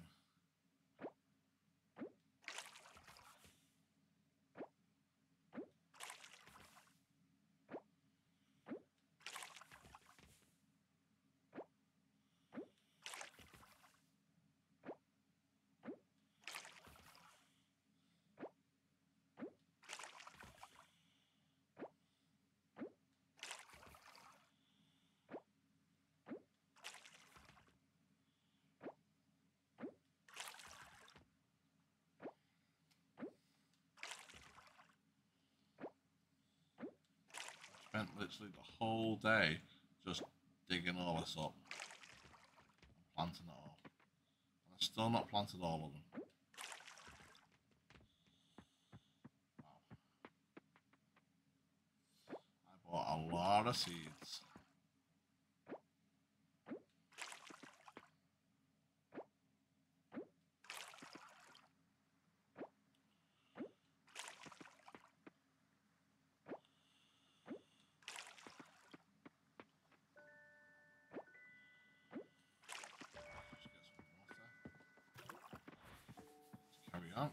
Spent literally the whole day just digging all this up and planting it all. And I've still not planted all of them. Wow. I bought a lot of seeds. Carry on.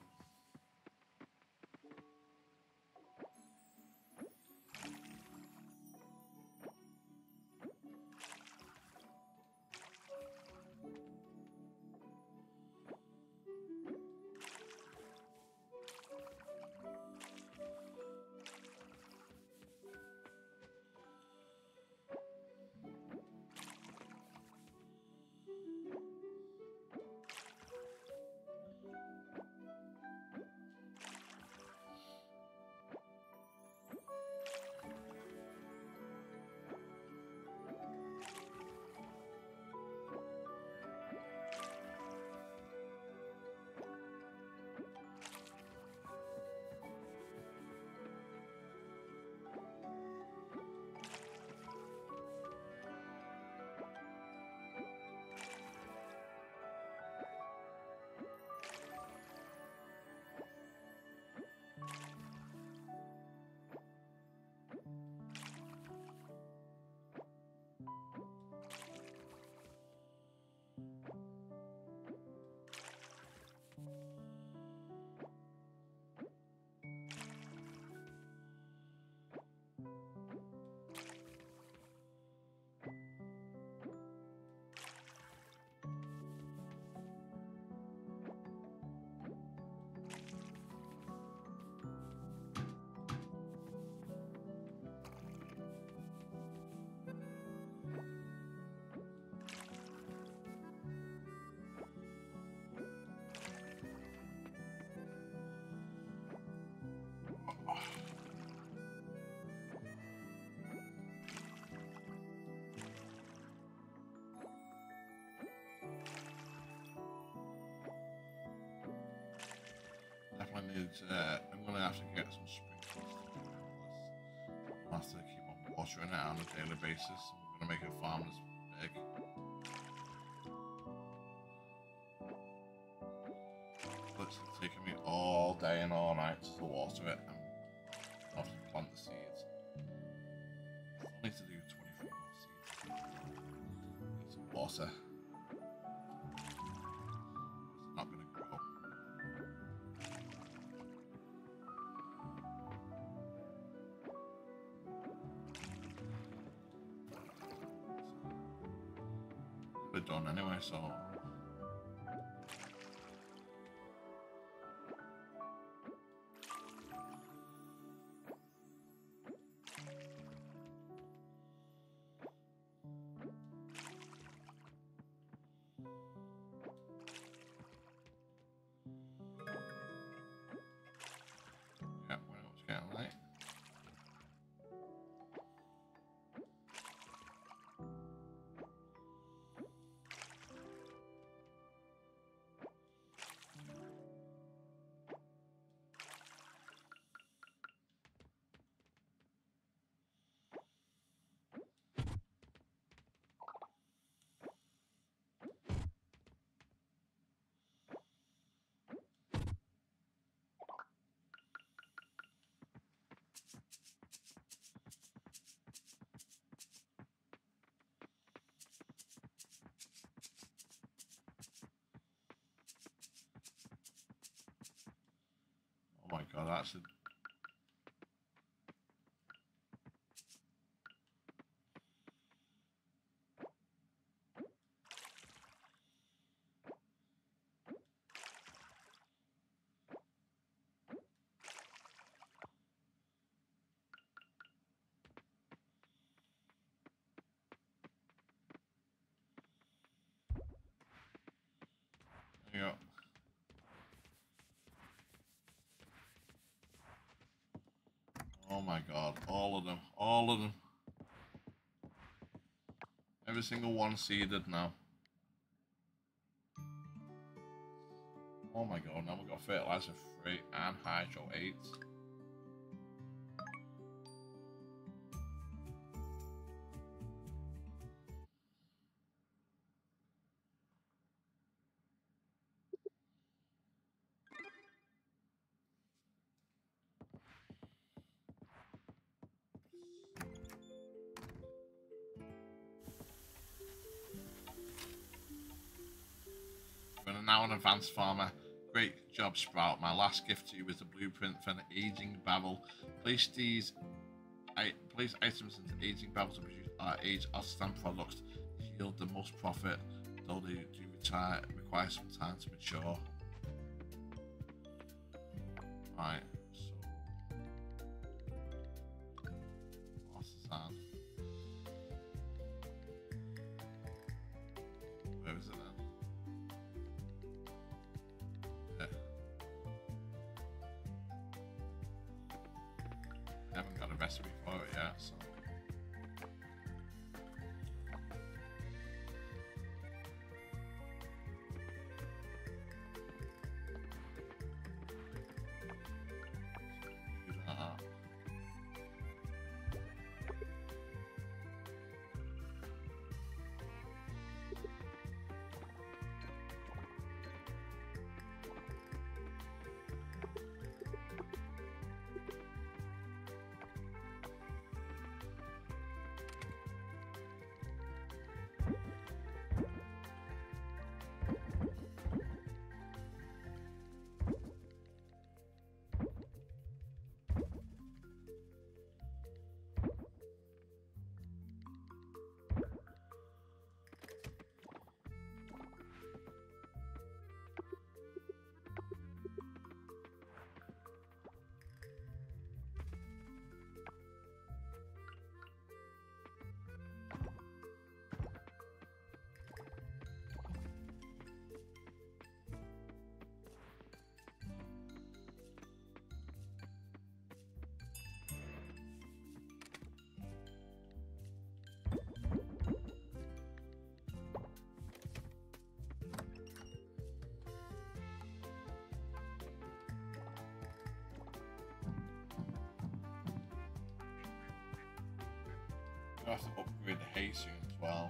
Definitely need. I'm gonna have to get some sprinklers. I'll have to keep on watering it on a daily basis. I'm gonna make a farm this big. It's taking me all day and all night to water it and have to plant the seeds. I need to do 24 more seeds. Need some water. It's not gonna grow. We're done anyway, so yeah, well, it's getting late. god, actually. There you go. Oh my god, all of them, all of them. Every single one seeded now. Oh my god, now we've got fertilizer 3 and hydro 8. You're now an advanced farmer. Great job, Sprout. My last gift to you is a blueprint for an aging barrel. Place items into aging barrels to produce our age stand products to yield the most profit, though they do require some time to mature. Right, so artisan. Where is it then? I haven't got a recipe for it yet, so. Do that. I have to upgrade the hay soon as well.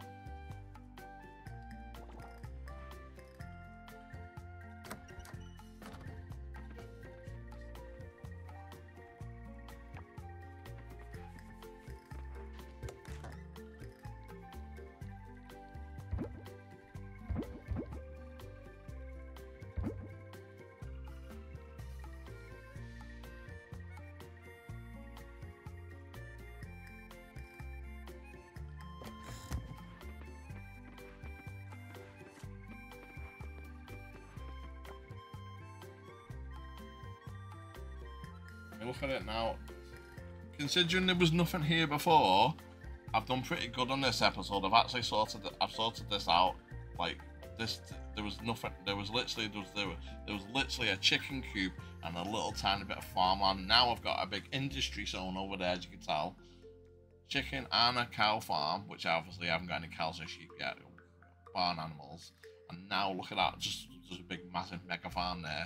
Look at it now. Considering there was nothing here before, I've done pretty good on this episode. I've actually sorted this out. Like this, there was nothing. There was literally a chicken coop and a little tiny bit of farmland. Now I've got a big industry zone over there, as you can tell. Chicken and a cow farm, which obviously I haven't got any cows or sheep yet. Barn animals. And now look at that, just a big massive mega farm there.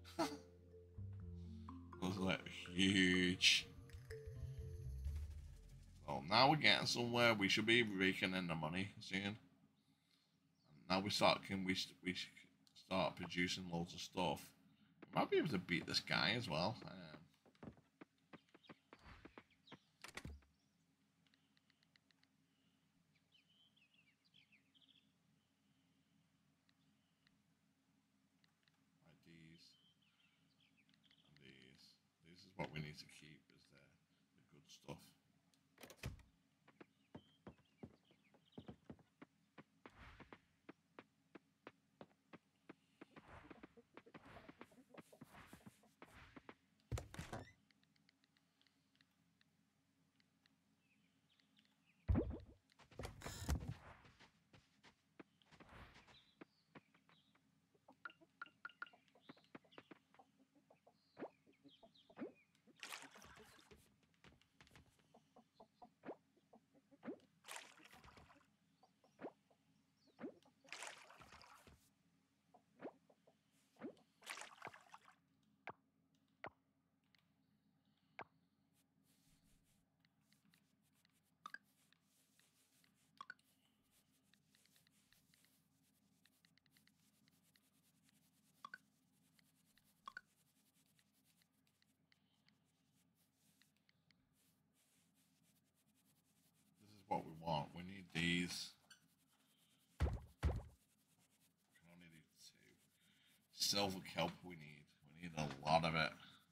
Was like huge. So now we're getting somewhere. We should be raking in the money soon. And now we start producing loads of stuff. We might be able to beat this guy as well. Like these and these. is what we need to keep, is the good stuff. What we want. We need these. We can only need 2. Silver kelp we need. We need a lot of it.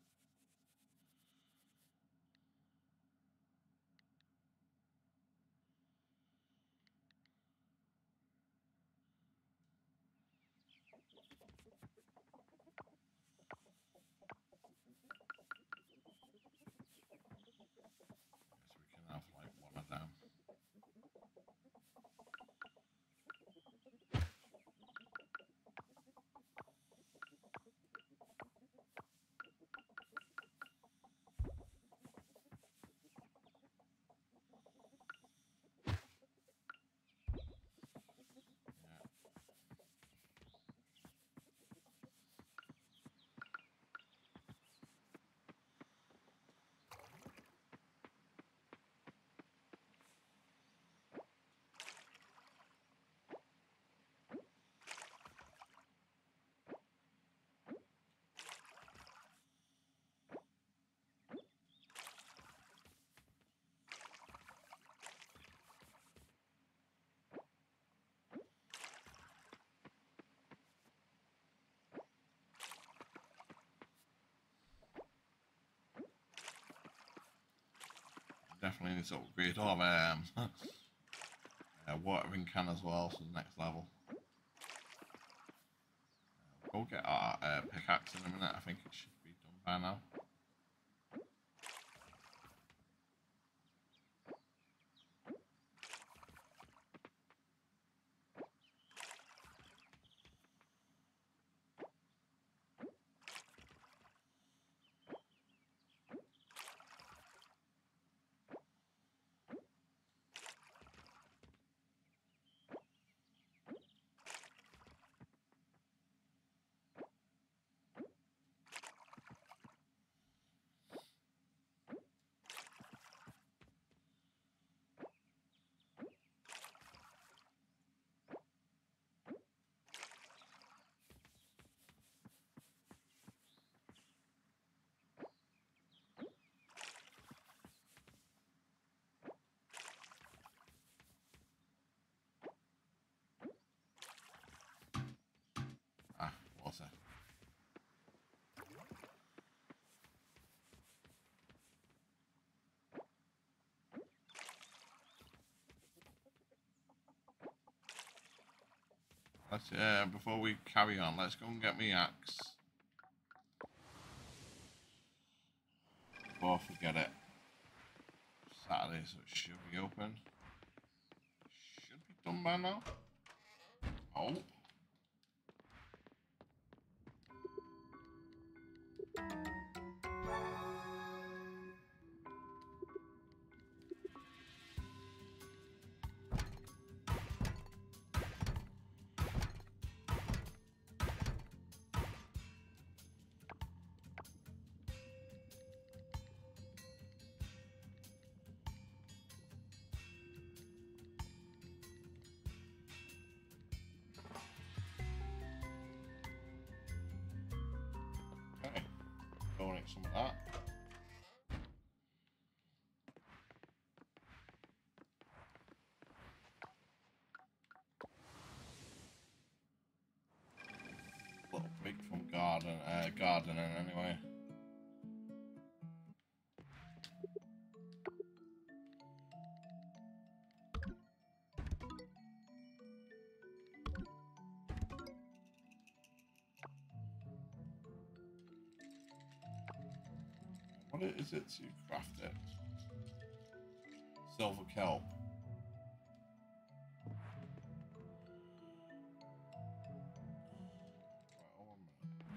So we can have like one of them. Definitely need to upgrade our watering can as well to the next level. We'll get our pickaxe in a minute. I think it should be done by now. Ah, water. Let's before we carry on, let's go and get me axe. Before I forget it. Saturday, so it should be open. Should be done by now. Oh. Okay. Donate some of that. Little break from gardening anyway. What is it to craft it? Silver kelp. Right, hold on a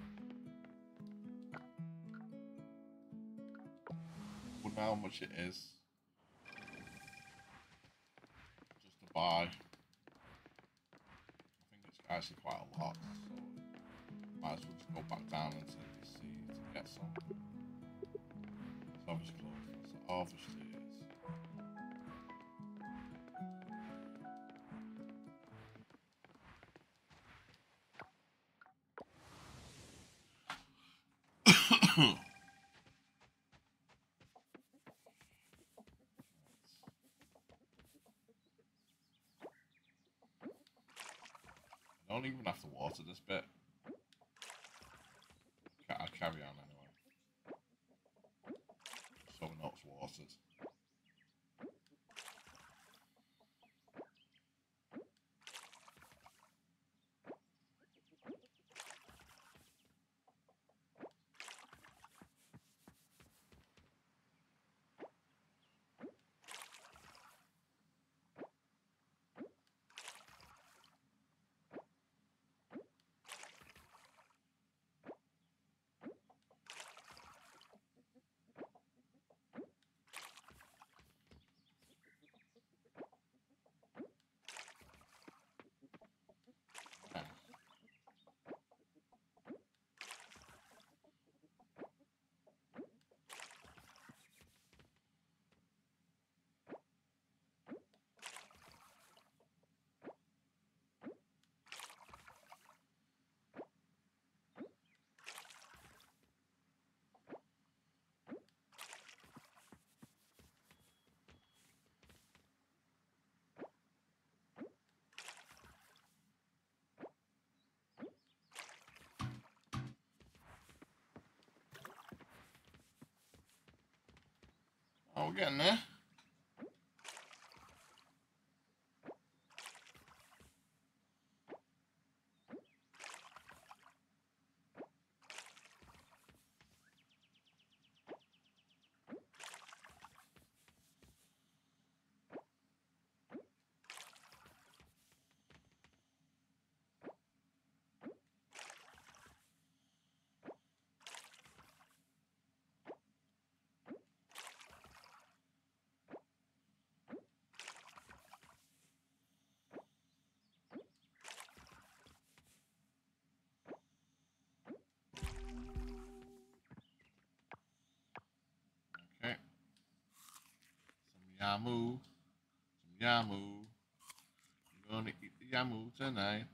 minute. Wonder how much it is just to buy. I think it's actually quite a lot, so might as well just go back down into the sea to get some. So obviously close. So obviously it is. I don't even have to water this bit. I'll carry on anyway. So we know it's watered. Oh, we're getting there. Okay. Some yamu. Some yamu. I'm gonna eat the yamu tonight.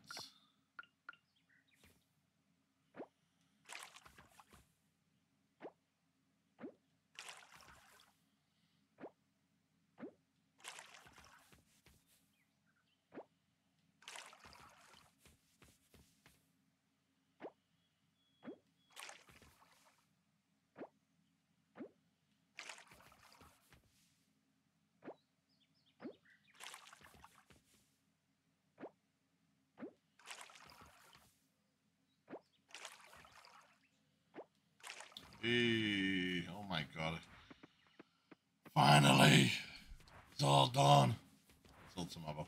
Hey, oh my god. Finally! It's all done. Till tomorrow.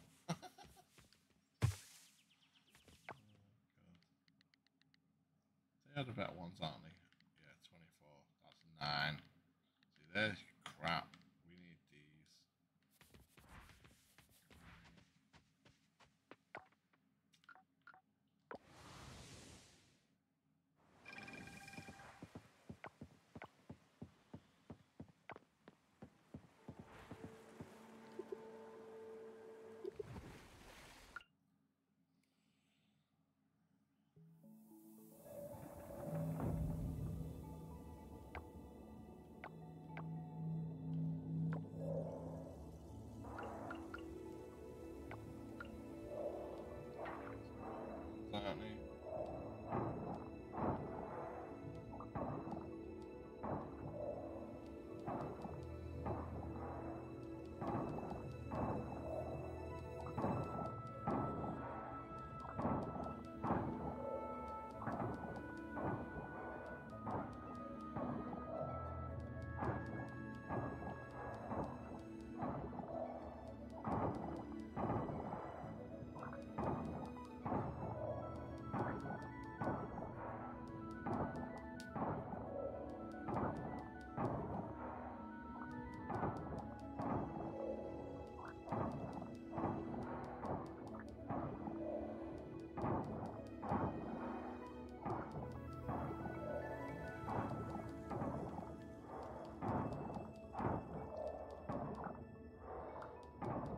They are the better ones, aren't they? Yeah, 24. That's 9. See, there's crap. We need these.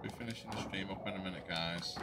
be finishing the stream up in a minute, guys.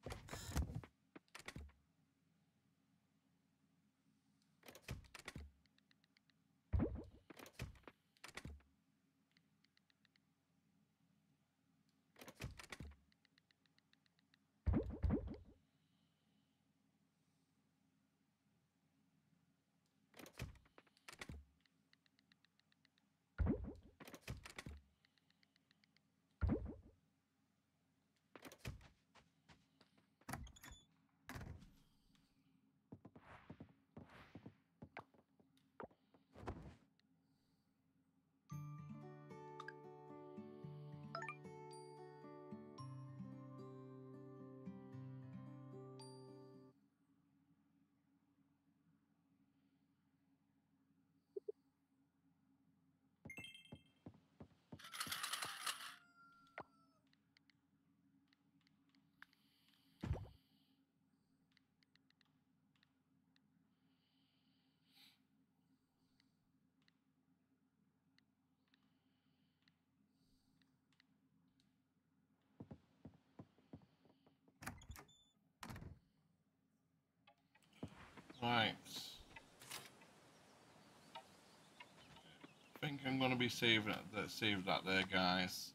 Right. I think I'm going to be saving that there, guys.